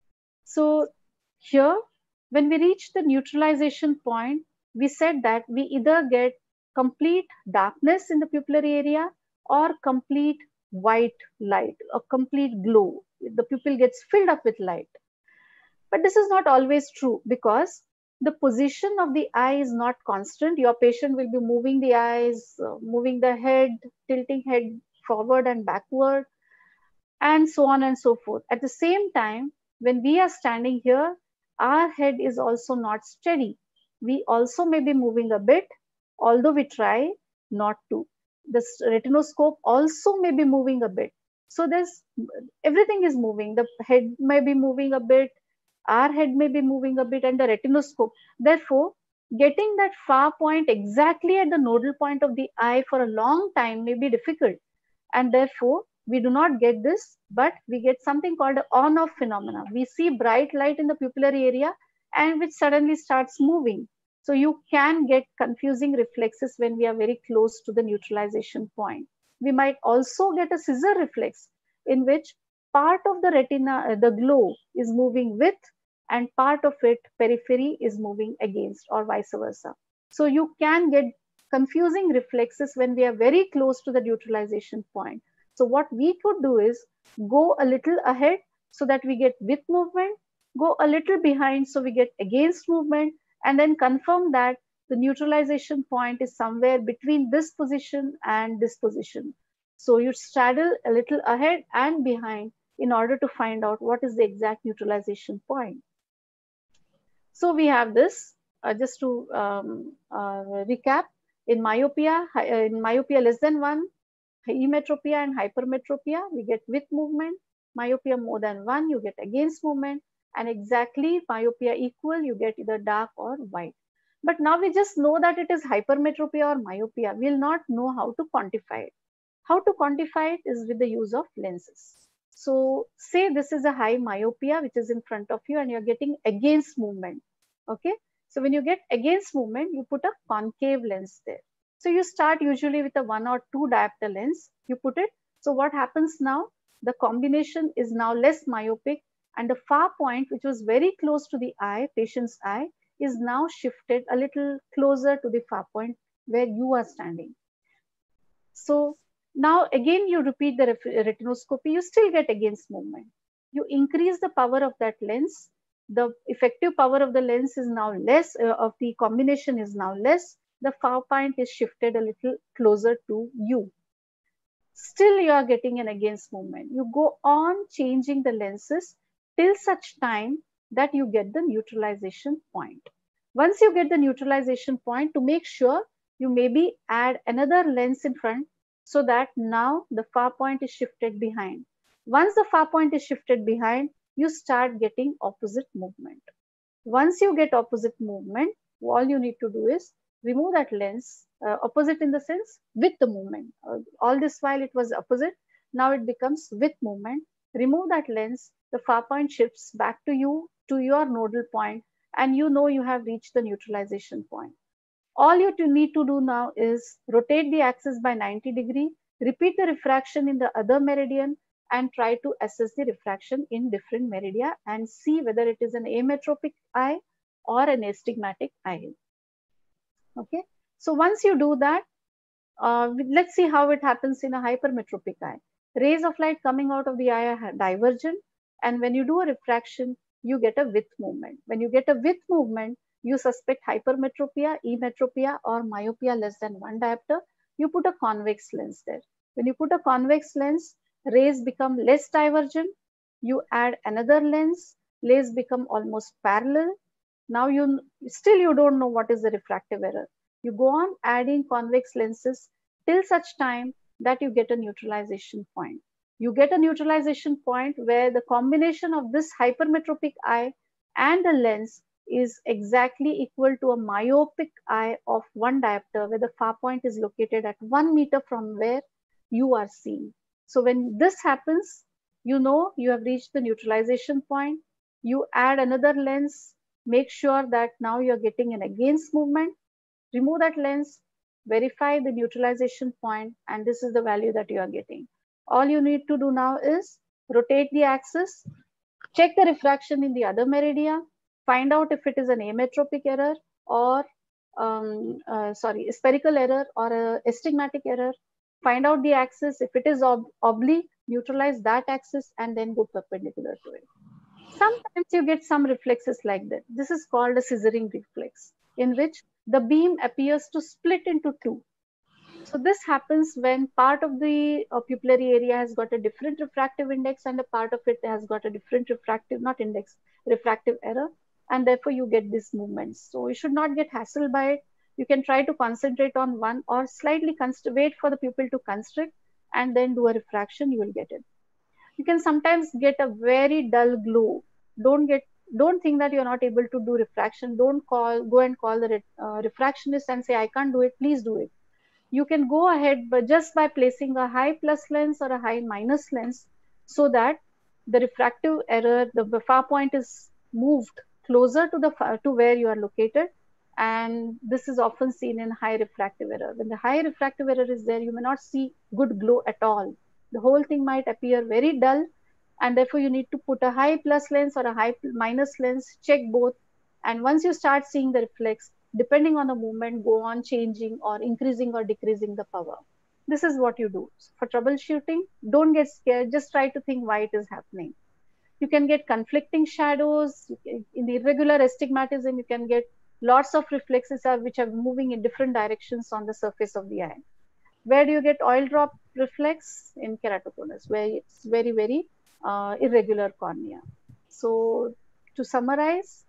Speaker 3: So here, when we reach the neutralization point, we said that we either get complete darkness in the pupillary area or complete white light, a complete glow. The pupil gets filled up with light. But this is not always true because the position of the eye is not constant. Your patient will be moving the eyes, uh, moving the head, tilting head forward and backward, and so on and so forth. At the same time, when we are standing here, our head is also not steady. We also may be moving a bit, although we try not to. The retinoscope also may be moving a bit. So there's everything is moving. The head may be moving a bit, our head may be moving a bit, and the retinoscope. Therefore, getting that far point exactly at the nodal point of the eye for a long time may be difficult. And therefore, we do not get this, but we get something called an on-off phenomena. We see bright light in the pupillary area and which suddenly starts moving. So you can get confusing reflexes when we are very close to the neutralization point. We might also get a scissor reflex in which part of the retina, the glow is moving with, and part of it, periphery, is moving against, or vice versa. So you can get confusing reflexes when we are very close to the neutralization point. So what we could do is go a little ahead so that we get with movement, go a little behind so we get against movement, and then confirm that the neutralization point is somewhere between this position and this position. So you straddle a little ahead and behind in order to find out what is the exact neutralization point. So we have this, uh, just to um, uh, recap, in myopia, uh, in myopia less than one, emetropia and hypermetropia, we get with movement. Myopia more than one, you get against movement. And exactly myopia equal, you get either dark or white. But now we just know that it is hypermetropia or myopia. We'll not know how to quantify it. How to quantify it is with the use of lenses. So say this is a high myopia which is in front of you and you're getting against movement. Okay. So when you get against movement, you put a concave lens there. So you start usually with a one or two diopter lens. You put it. So what happens now? The combination is now less myopic, and the far point, which was very close to the eye, patient's eye, is now shifted a little closer to the far point where you are standing. So now again, you repeat the retinoscopy, you still get against movement. You increase the power of that lens. The effective power of the lens is now less, uh, of the combination is now less. The far point is shifted a little closer to you. Still you are getting an against movement. You go on changing the lenses till such time that you get the neutralization point. Once you get the neutralization point, to make sure, you maybe add another lens in front so that now the far point is shifted behind. Once the far point is shifted behind, you start getting opposite movement. Once you get opposite movement, all you need to do is remove that lens, uh, opposite in the sense with the movement. Uh, all this while it was opposite, now it becomes with movement. Remove that lens, the far point shifts back to you, to your nodal point, and you know you have reached the neutralization point. All you need to do now is rotate the axis by ninety degree, repeat the refraction in the other meridian, and try to assess the refraction in different meridia and see whether it is an ametropic eye or an astigmatic eye. Okay, so once you do that, uh, let's see how it happens in a hypermetropic eye. Rays of light coming out of the eye are divergent, and when you do a refraction, you get a width movement. When you get a width movement, you suspect hypermetropia, emetropia, or myopia less than one diopter. You put a convex lens there. When you put a convex lens, rays become less divergent. You add another lens, rays become almost parallel. Now you still you don't know what is the refractive error. You go on adding convex lenses till such time that you get a neutralization point. You get a neutralization point where the combination of this hypermetropic eye and the lens is exactly equal to a myopic eye of one diopter, where the far point is located at one meter from where you are seeing. So when this happens, you know you have reached the neutralization point. You add another lens, make sure that now you're getting an against movement, remove that lens, verify the neutralization point, and this is the value that you are getting. All you need to do now is rotate the axis, check the refraction in the other meridia, find out if it is an ametropic error or um, uh, sorry, a spherical error or a astigmatic error. Find out the axis. If it is ob oblique, neutralize that axis and then go perpendicular to it. Sometimes you get some reflexes like that. This is called a scissoring reflex, in which the beam appears to split into two. So this happens when part of the uh, pupillary area has got a different refractive index and a part of it has got a different refractive, not index, refractive error. And therefore you get these movements. So you should not get hassled by it. You can try to concentrate on one or slightly wait for the pupil to constrict and then do a refraction, you will get it. You can sometimes get a very dull glow. Don't get, don't think that you're not able to do refraction. Don't call, go and call the uh, refractionist and say, I can't do it, please do it. You can go ahead, but just by placing a high plus lens or a high minus lens, so that the refractive error, the far point is moved closer to the to where you are located, and this is often seen in high refractive error. When the high refractive error is there, you may not see good glow at all. The whole thing might appear very dull, and therefore you need to put a high plus lens or a high minus lens, check both, and once you start seeing the reflex, depending on the movement, go on changing or increasing or decreasing the power. This is what you do. For troubleshooting, don't get scared, just try to think why it is happening. You can get conflicting shadows. In the irregular astigmatism, you can get lots of reflexes which are moving in different directions on the surface of the eye. Where do you get oil drop reflex? In keratoconus, where it's very, very uh, irregular cornea. So to summarize,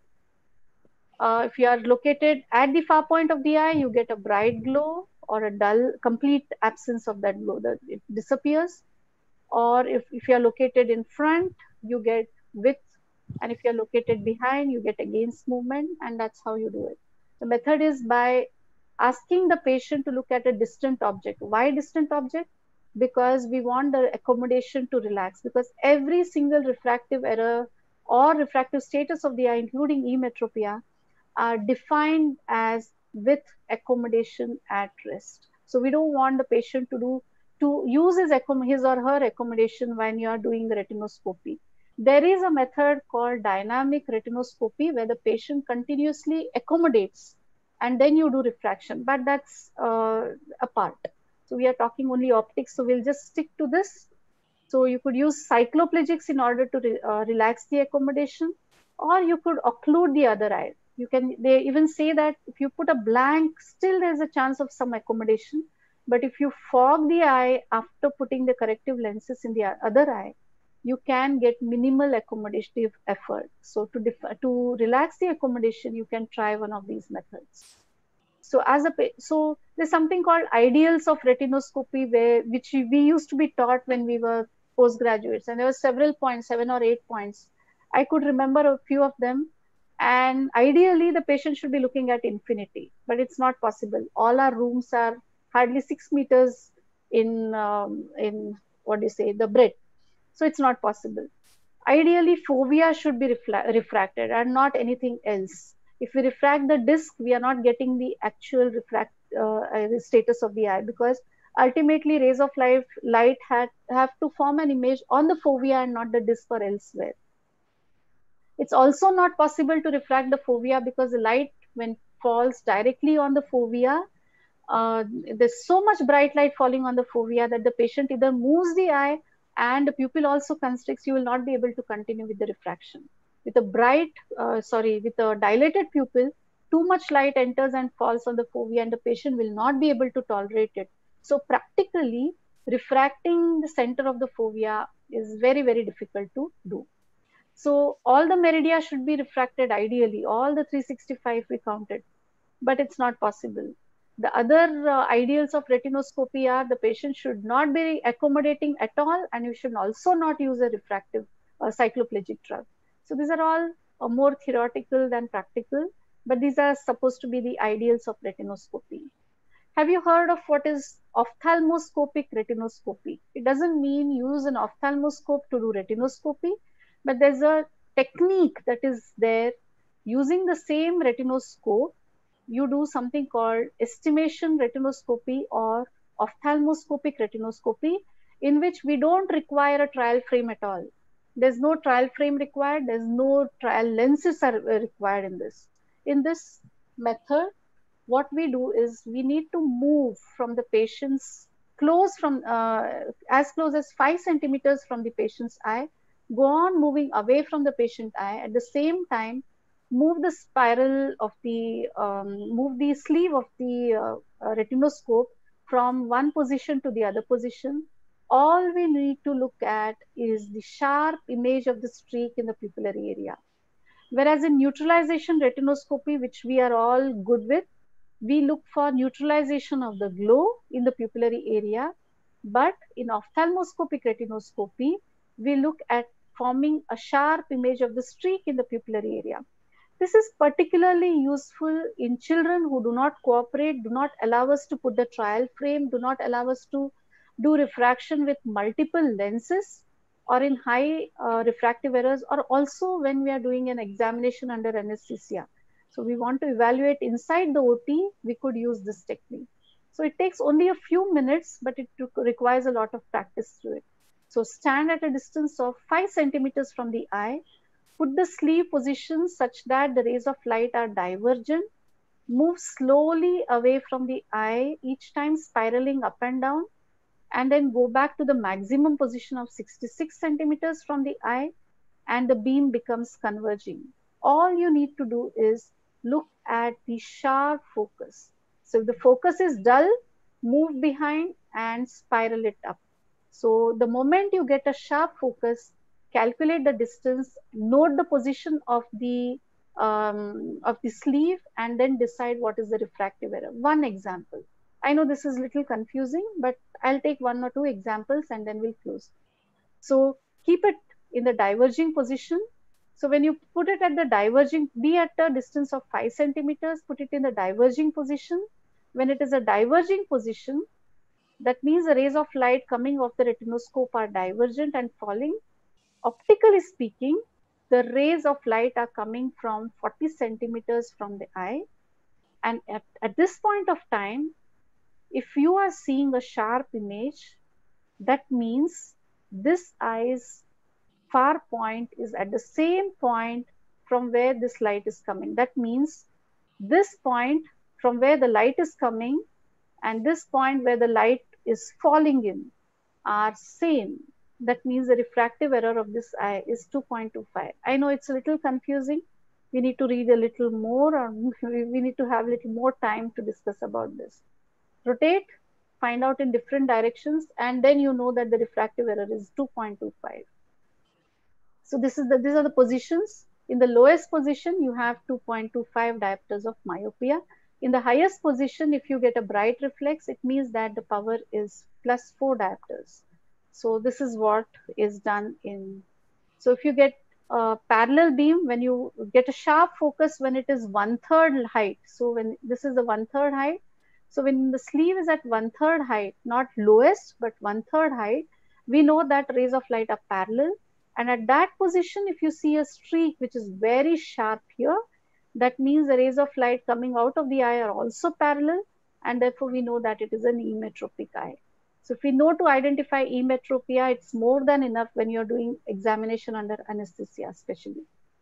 Speaker 3: uh, if you are located at the far point of the eye, you get a bright glow or a dull, complete absence of that glow, that it disappears. Or if, if you are located in front, you get width, and if you are located behind, you get against movement, and that's how you do it. The method is by asking the patient to look at a distant object. Why distant object? Because we want the accommodation to relax, because every single refractive error or refractive status of the eye, including emetropia, are defined as with accommodation at rest. So we don't want the patient to do to use his, his or her accommodation when you are doing the retinoscopy. There is a method called dynamic retinoscopy where the patient continuously accommodates and then you do refraction, but that's uh, apart. So we are talking only optics, so we'll just stick to this. So you could use cycloplegics in order to re, uh, relax the accommodation, or you could occlude the other eye. You can, they even say that if you put a blank, still there's a chance of some accommodation. But if you fog the eye after putting the corrective lenses in the other eye, you can get minimal accommodative effort. So to, to relax the accommodation, you can try one of these methods. So as a so there's something called ideals of retinoscopy, where which we used to be taught when we were postgraduates, and there were several points, seven or eight points. I could remember a few of them. And ideally, the patient should be looking at infinity, but it's not possible. All our rooms are hardly six meters in, um, in what do you say, the breadth. So it's not possible. Ideally, fovea should be refracted and not anything else. If we refract the disc, we are not getting the actual refract uh, status of the eye, because ultimately rays of light, light had, have to form an image on the fovea and not the disc or elsewhere. It's also not possible to refract the fovea because the light, when falls directly on the fovea, uh, there's so much bright light falling on the fovea that the patient either moves the eye and the pupil also constricts. You will not be able to continue with the refraction. With a bright, uh, sorry, with a dilated pupil, too much light enters and falls on the fovea and the patient will not be able to tolerate it. So practically, refracting the center of the fovea is very, very difficult to do. So all the meridia should be refracted ideally, all the three sixty-five we counted, but it's not possible. The other uh, ideals of retinoscopy are the patient should not be accommodating at all, and you should also not use a refractive uh, cycloplegic drug. So these are all uh, more theoretical than practical, but these are supposed to be the ideals of retinoscopy. Have you heard of what is ophthalmoscopic retinoscopy? It doesn't mean use an ophthalmoscope to do retinoscopy, but there's a technique that is there. Using the same retinoscope, you do something called estimation retinoscopy or ophthalmoscopic retinoscopy, in which we don't require a trial frame at all. There's no trial frame required. There's no trial lenses are required in this. In this method, what we do is we need to move from the patient's close from uh, as close as five centimeters from the patient's eye, go on moving away from the patient eye. At the same time, move the spiral of the, um, move the sleeve of the uh, uh, retinoscope from one position to the other position. All we need to look at is the sharp image of the streak in the pupillary area. Whereas in neutralization retinoscopy, which we are all good with, we look for neutralization of the glow in the pupillary area. But in ophthalmoscopic retinoscopy, we look at forming a sharp image of the streak in the pupillary area. This is particularly useful in children who do not cooperate, do not allow us to put the trial frame, do not allow us to do refraction with multiple lenses, or in high uh, refractive errors, or also when we are doing an examination under anesthesia. So we want to evaluate inside the O T, we could use this technique. So it takes only a few minutes, but it requires a lot of practice to it. So stand at a distance of five centimeters from the eye, put the sleeve position such that the rays of light are divergent, move slowly away from the eye, each time spiraling up and down, and then go back to the maximum position of sixty-six centimeters from the eye, and the beam becomes converging. All you need to do is look at the sharp focus. So if the focus is dull, move behind and spiral it up. So the moment you get a sharp focus, calculate the distance, note the position of the um, of the sleeve, and then decide what is the refractive error. One example. I know this is a little confusing, but I'll take one or two examples and then we'll close. So keep it in the diverging position. So when you put it at the diverging, be at a distance of five centimeters, put it in the diverging position. When it is a diverging position, that means the rays of light coming off the retinoscope are divergent and falling. Optically speaking, the rays of light are coming from forty centimeters from the eye. And at, at this point of time, if you are seeing a sharp image, that means this eye's far point is at the same point from where this light is coming. That means this point from where the light is coming and this point where the light is falling in are same. That means the refractive error of this eye is two point two five. I know it's a little confusing. We need to read a little more, or we need to have a little more time to discuss about this. Rotate, find out in different directions, and then you know that the refractive error is two point two five. So this is the, these are the positions. In the lowest position, you have two point two five diopters of myopia. In the highest position, if you get a bright reflex, it means that the power is plus four diopters. So this is what is done in. So if you get uh, parallel beam, when you get a sharp focus when it is one third height. So when this is the one third height, so when the sleeve is at one third height, not lowest, but one third height, we know that rays of light are parallel. And at that position, if you see a streak which is very sharp here, that means the rays of light coming out of the eye are also parallel, and therefore we know that it is an emetropic eye. So if we know to identify emetropia, it's more than enough when you're doing examination under anesthesia, especially.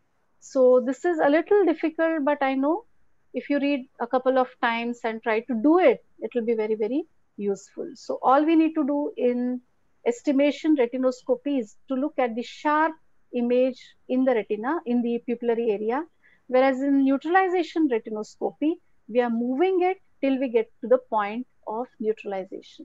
Speaker 3: So this is a little difficult, but I know if you read a couple of times and try to do it, it will be very, very useful. So all we need to do in estimation retinoscopy is to look at the sharp image in the retina, in the pupillary area, whereas in neutralization retinoscopy, we are moving it till we get to the point of neutralization.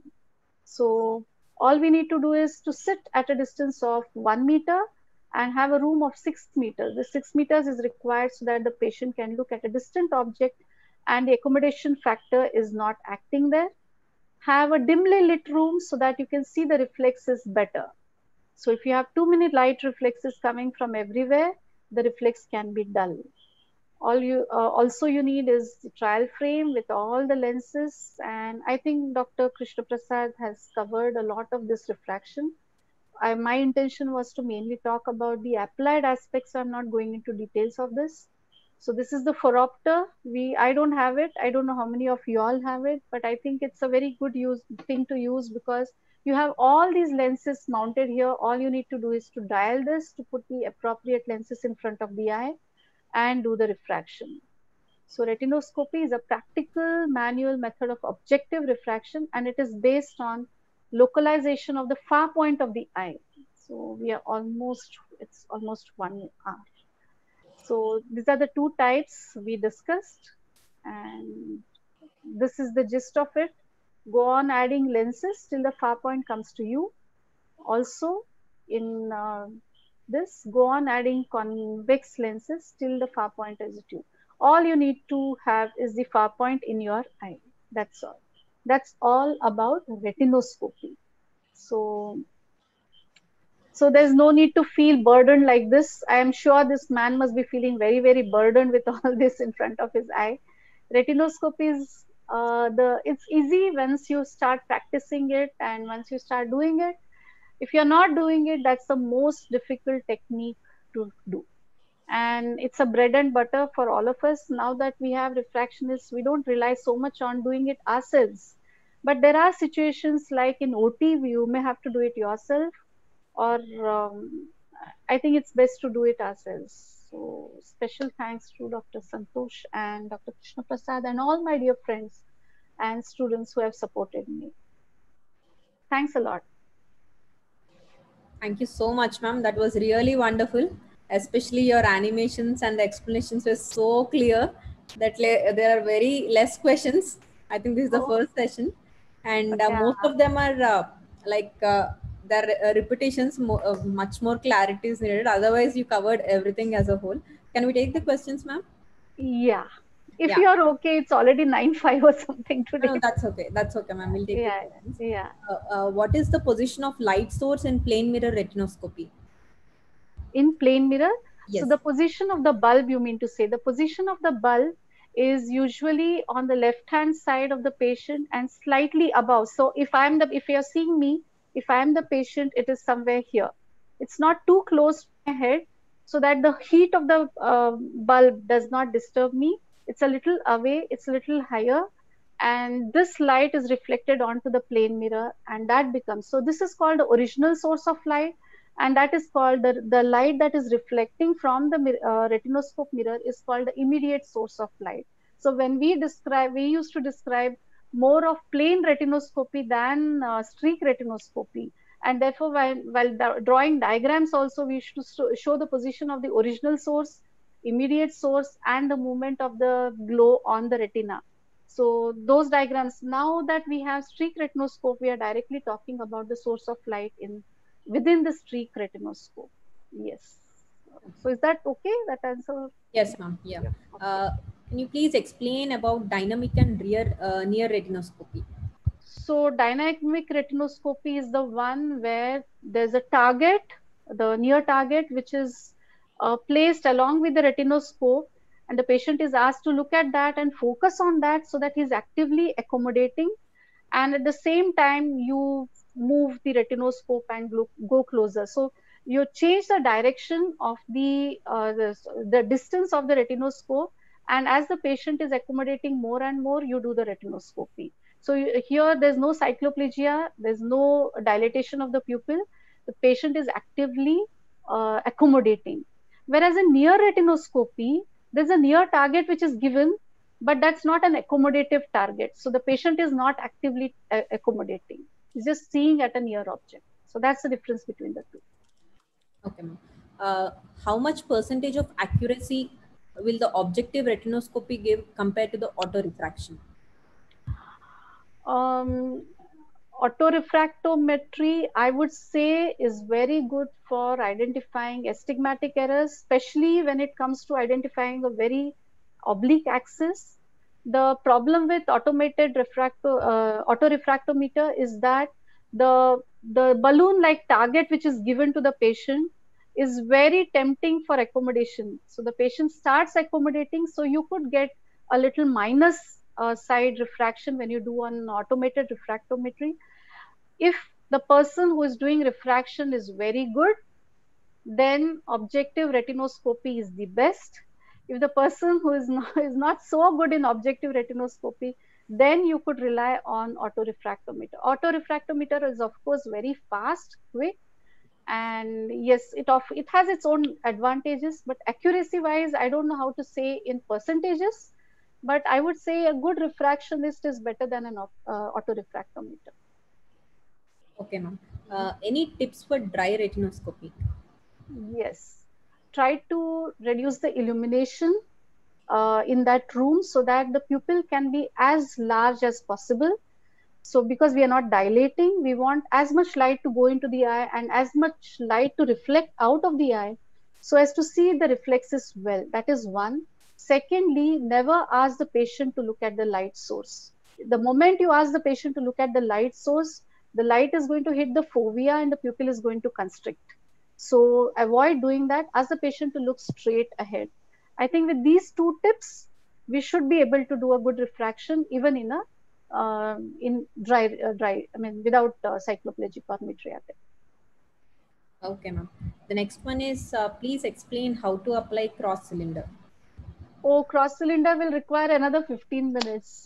Speaker 3: So all we need to do is to sit at a distance of one meter and have a room of six meters. The six meters is required so that the patient can look at a distant object and the accommodation factor is not acting there. Have a dimly lit room so that you can see the reflexes better. So if you have too many light reflexes coming from everywhere, the reflex can be dull. All you uh, also you need is the trial frame with all the lenses, and I think Doctor Krishna Prasad has covered a lot of this refraction. I, my intention was to mainly talk about the applied aspects, so I'm not going into details of this. So this is the phoropter. We I don't have it. I don't know how many of you all have it, but I think it's a very good use thing to use because you have all these lenses mounted here. All you need to do is to dial this to put the appropriate lenses in front of the eye and do the refraction. So retinoscopy is a practical manual method of objective refraction, and it is based on localization of the far point of the eye. So we are almost, it's almost one hour. So these are the two types we discussed, and this is the gist of it. Go on adding lenses till the far point comes to you. Also in uh, this, go on adding convex lenses till the far point is at you. All you need to have is the far point in your eye. That's all. That's all about retinoscopy. So, so there's no need to feel burdened like this. I am sure this man must be feeling very, very burdened with all this in front of his eye. Retinoscopy is uh, the, it's easy once you start practicing it and once you start doing it. If you're not doing it, that's the most difficult technique to do. And it's a bread and butter for all of us. Now that we have refractionists, we don't rely so much on doing it ourselves. But there are situations like in O T, you may have to do it yourself, or um, I think it's best to do it ourselves. So special thanks to Doctor Santosh and Doctor Krishna Prasad and all my dear friends and students who have supported me. Thanks a lot.
Speaker 4: Thank you so much, ma'am. That was really wonderful. Especially your animations and the explanations were so clear that there are very less questions. I think this is the oh. first session. And uh, yeah. most of them are uh, like uh, their uh, repetitions, mo uh, much more clarity is needed. Otherwise, you covered everything as a whole. Can we take the questions, ma'am?
Speaker 3: Yeah. If yeah. you're okay, it's already nine five or something today.
Speaker 4: No, that's okay. That's okay, ma'am. We'll take
Speaker 3: yeah,
Speaker 4: the questions.
Speaker 3: Yeah.
Speaker 4: Uh, uh, what is the position of light source in plane mirror retinoscopy?
Speaker 3: In plane mirror?
Speaker 4: Yes.
Speaker 3: So the position of the bulb, you mean to say, the position of the bulb is usually on the left hand side of the patient and slightly above. So if I'm the, if you're seeing me, if I'm the patient, it is somewhere here. It's not too close to my head so that the heat of the uh, bulb does not disturb me. It's a little away, it's a little higher, and this light is reflected onto the plane mirror, and that becomes, so this is called the original source of light, and that is called the, the light that is reflecting from the uh, retinoscope mirror is called the immediate source of light. So when we describe, we used to describe more of plane retinoscopy than uh, streak retinoscopy. And therefore, while, while drawing diagrams also, we should show the position of the original source, immediate source, and the movement of the glow on the retina. So those diagrams, now that we have streak retinoscope, we are directly talking about the source of light in within the streak retinoscope. Yes. So is that okay? That answer?
Speaker 4: Yes, ma'am. Yeah. Uh, can you please explain about dynamic and rear uh, near retinoscopy?
Speaker 3: So dynamic retinoscopy is the one where there's a target, the near target, which is uh, placed along with the retinoscope, and the patient is asked to look at that and focus on that so that he's actively accommodating. And at the same time, you move the retinoscope and go, go closer. So you change the direction of the, uh, the, the distance of the retinoscope. And as the patient is accommodating more and more, you do the retinoscopy. So you, here there's no cycloplegia, there's no dilatation of the pupil. The patient is actively uh, accommodating. Whereas in near retinoscopy, there's a near target which is given, but that's not an accommodative target. So the patient is not actively uh, accommodating. He's just seeing at a near object. So that's the difference between the two.
Speaker 4: Okay, ma'am. Uh, how much percentage of accuracy will the objective retinoscopy give compared to the autorefraction?
Speaker 3: Um, autorefractometry, I would say, is very good for identifying astigmatic errors, especially when it comes to identifying a very oblique axis. The problem with automated refracto, uh, autorefractometer is that the, the balloon-like target which is given to the patient is very tempting for accommodation. So the patient starts accommodating, so you could get a little minus uh, side refraction when you do an automated refractometry. If the person who is doing refraction is very good, then objective retinoscopy is the best. If the person who is not, is not so good in objective retinoscopy, then you could rely on autorefractometer. Autorefractometer is of course very fast, quick, and yes, it of it has its own advantages, but accuracy wise, I don't know how to say in percentages, but I would say a good refractionist is better than an uh, autorefractometer.
Speaker 4: Okay, ma'am. Uh, any tips for dry retinoscopy?
Speaker 3: Yes, try to reduce the illumination uh, in that room so that the pupil can be as large as possible. So because we are not dilating, we want as much light to go into the eye and as much light to reflect out of the eye so as to see the reflexes well. That is one. Secondly, never ask the patient to look at the light source. The moment you ask the patient to look at the light source, the light is going to hit the fovea and the pupil is going to constrict. So avoid doing that. Ask the patient to look straight ahead. I think with these two tips, we should be able to do a good refraction even in a uh, in dry, uh, dry. I mean, without uh, cycloplegic or mydriatic.
Speaker 4: Okay, ma'am. The next one is uh, please explain how to apply cross cylinder.
Speaker 3: Oh, cross cylinder will require another fifteen minutes.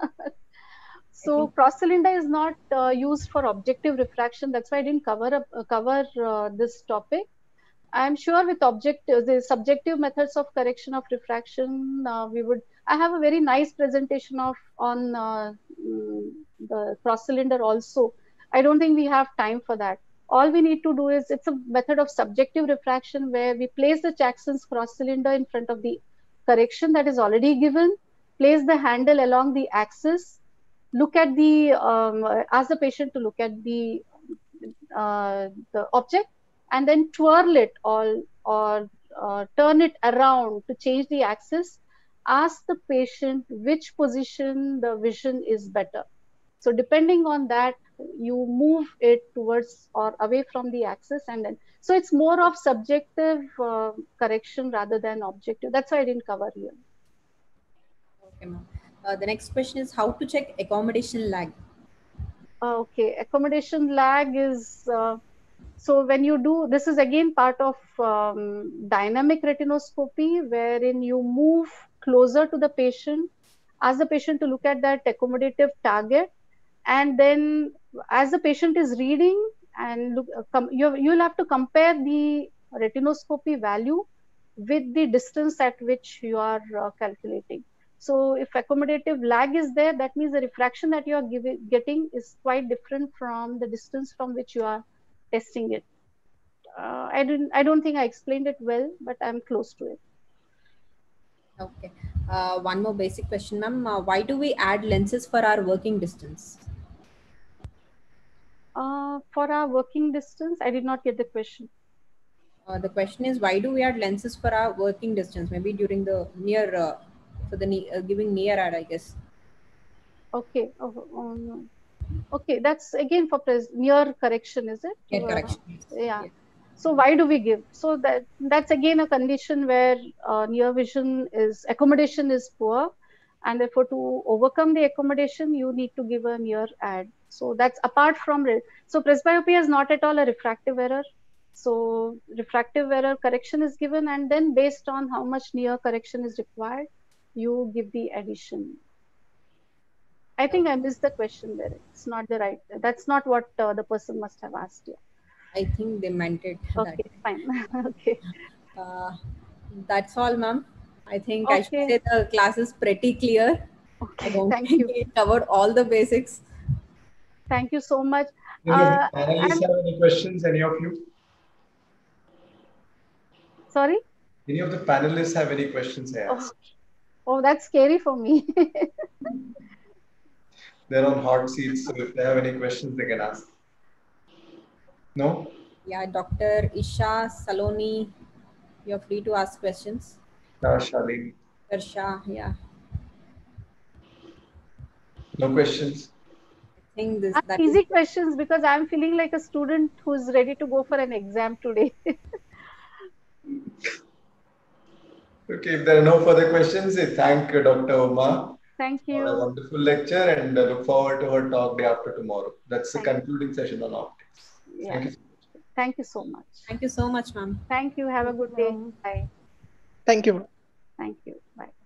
Speaker 3: So cross cylinder is not uh, used for objective refraction. That's why I didn't cover up, uh, cover uh, this topic. I'm sure with objective, the subjective methods of correction of refraction, uh, we would. I have a very nice presentation of on uh, the cross cylinder also. I don't think we have time for that. All we need to do is, it's a method of subjective refraction where we place the Jackson's cross cylinder in front of the correction that is already given, place the handle along the axis, look at the, um, ask the patient to look at the, uh, the object, and then twirl it all or uh, turn it around to change the axis. Ask the patient which position the vision is better. So depending on that, you move it towards or away from the axis, and then, so it's more of subjective uh, correction rather than objective. That's why I didn't cover here.
Speaker 4: Okay, ma'am. Uh, the next question is how to check accommodation lag.
Speaker 3: Uh, okay, accommodation lag is, uh, so when you do, this is again part of um, dynamic retinoscopy, wherein you move closer to the patient, ask the patient to look at that accommodative target, and then as the patient is reading, and look, uh, com you, you'll have to compare the retinoscopy value with the distance at which you are uh, calculating. So if accommodative lag is there, that means the refraction that you are giving, getting is quite different from the distance from which you are testing it. Uh, I didn't. I don't think I explained it well, but I'm close to it.
Speaker 4: Okay. Uh, one more basic question, ma'am. Uh, why do we add lenses for our working distance?
Speaker 3: Uh, for our working distance, I did not get the question.
Speaker 4: Uh, the question is why do we add lenses for our working distance? Maybe during the near, uh, for the uh, giving near add, I guess.
Speaker 3: Okay. Oh, oh, no. Okay, that's again for near correction, is it?
Speaker 4: Near correction.
Speaker 3: Uh, yeah.
Speaker 4: Yeah.
Speaker 3: So why do we give? So that that's again a condition where uh, near vision is accommodation is poor, and therefore to overcome the accommodation, you need to give a near add. So that's apart from it. So presbyopia is not at all a refractive error. So refractive error correction is given, and then based on how much near correction is required, you give the addition. I think I missed the question there. It's not the right. That's not what uh, the person must have asked you.
Speaker 4: I think they meant it.
Speaker 3: Okay,
Speaker 4: that.
Speaker 3: fine. Okay.
Speaker 4: Uh, that's all, ma'am. I think
Speaker 3: Okay.
Speaker 4: I should say the class is pretty clear.
Speaker 3: Okay,
Speaker 4: I don't
Speaker 3: thank
Speaker 4: think
Speaker 3: you.
Speaker 4: we covered all the basics.
Speaker 3: Thank you so much.
Speaker 5: Any of the
Speaker 3: Uh,
Speaker 5: panelists
Speaker 3: I'm-
Speaker 5: have any questions? Any of you?
Speaker 3: Sorry?
Speaker 5: Any of the panelists have any questions? I
Speaker 3: Oh,
Speaker 5: ask?
Speaker 3: oh, that's scary for me.
Speaker 5: They're on hot seats, so if they have any questions, they can ask. No?
Speaker 4: Yeah, Doctor Isha Saloni, you're free to ask questions.
Speaker 5: Yeah, Shalini.
Speaker 4: Darsha, yeah.
Speaker 5: No questions?
Speaker 4: I think this
Speaker 3: Ask
Speaker 4: that
Speaker 3: easy
Speaker 4: is,
Speaker 3: questions because I'm feeling like a student who's ready to go for an exam today.
Speaker 5: Okay, if there are no further questions, I thank uh, Doctor Uma
Speaker 3: Thank
Speaker 5: for a
Speaker 3: you.
Speaker 5: wonderful lecture and uh, look forward to her talk day after tomorrow. That's the
Speaker 3: Thank you.
Speaker 5: concluding session on optics.
Speaker 3: Yeah.
Speaker 5: Thank you.
Speaker 3: Thank you so much.
Speaker 4: thank you so much, ma'am.
Speaker 3: Thank you. Have a good day. Bye.
Speaker 6: Thank you.
Speaker 3: Thank you. Bye.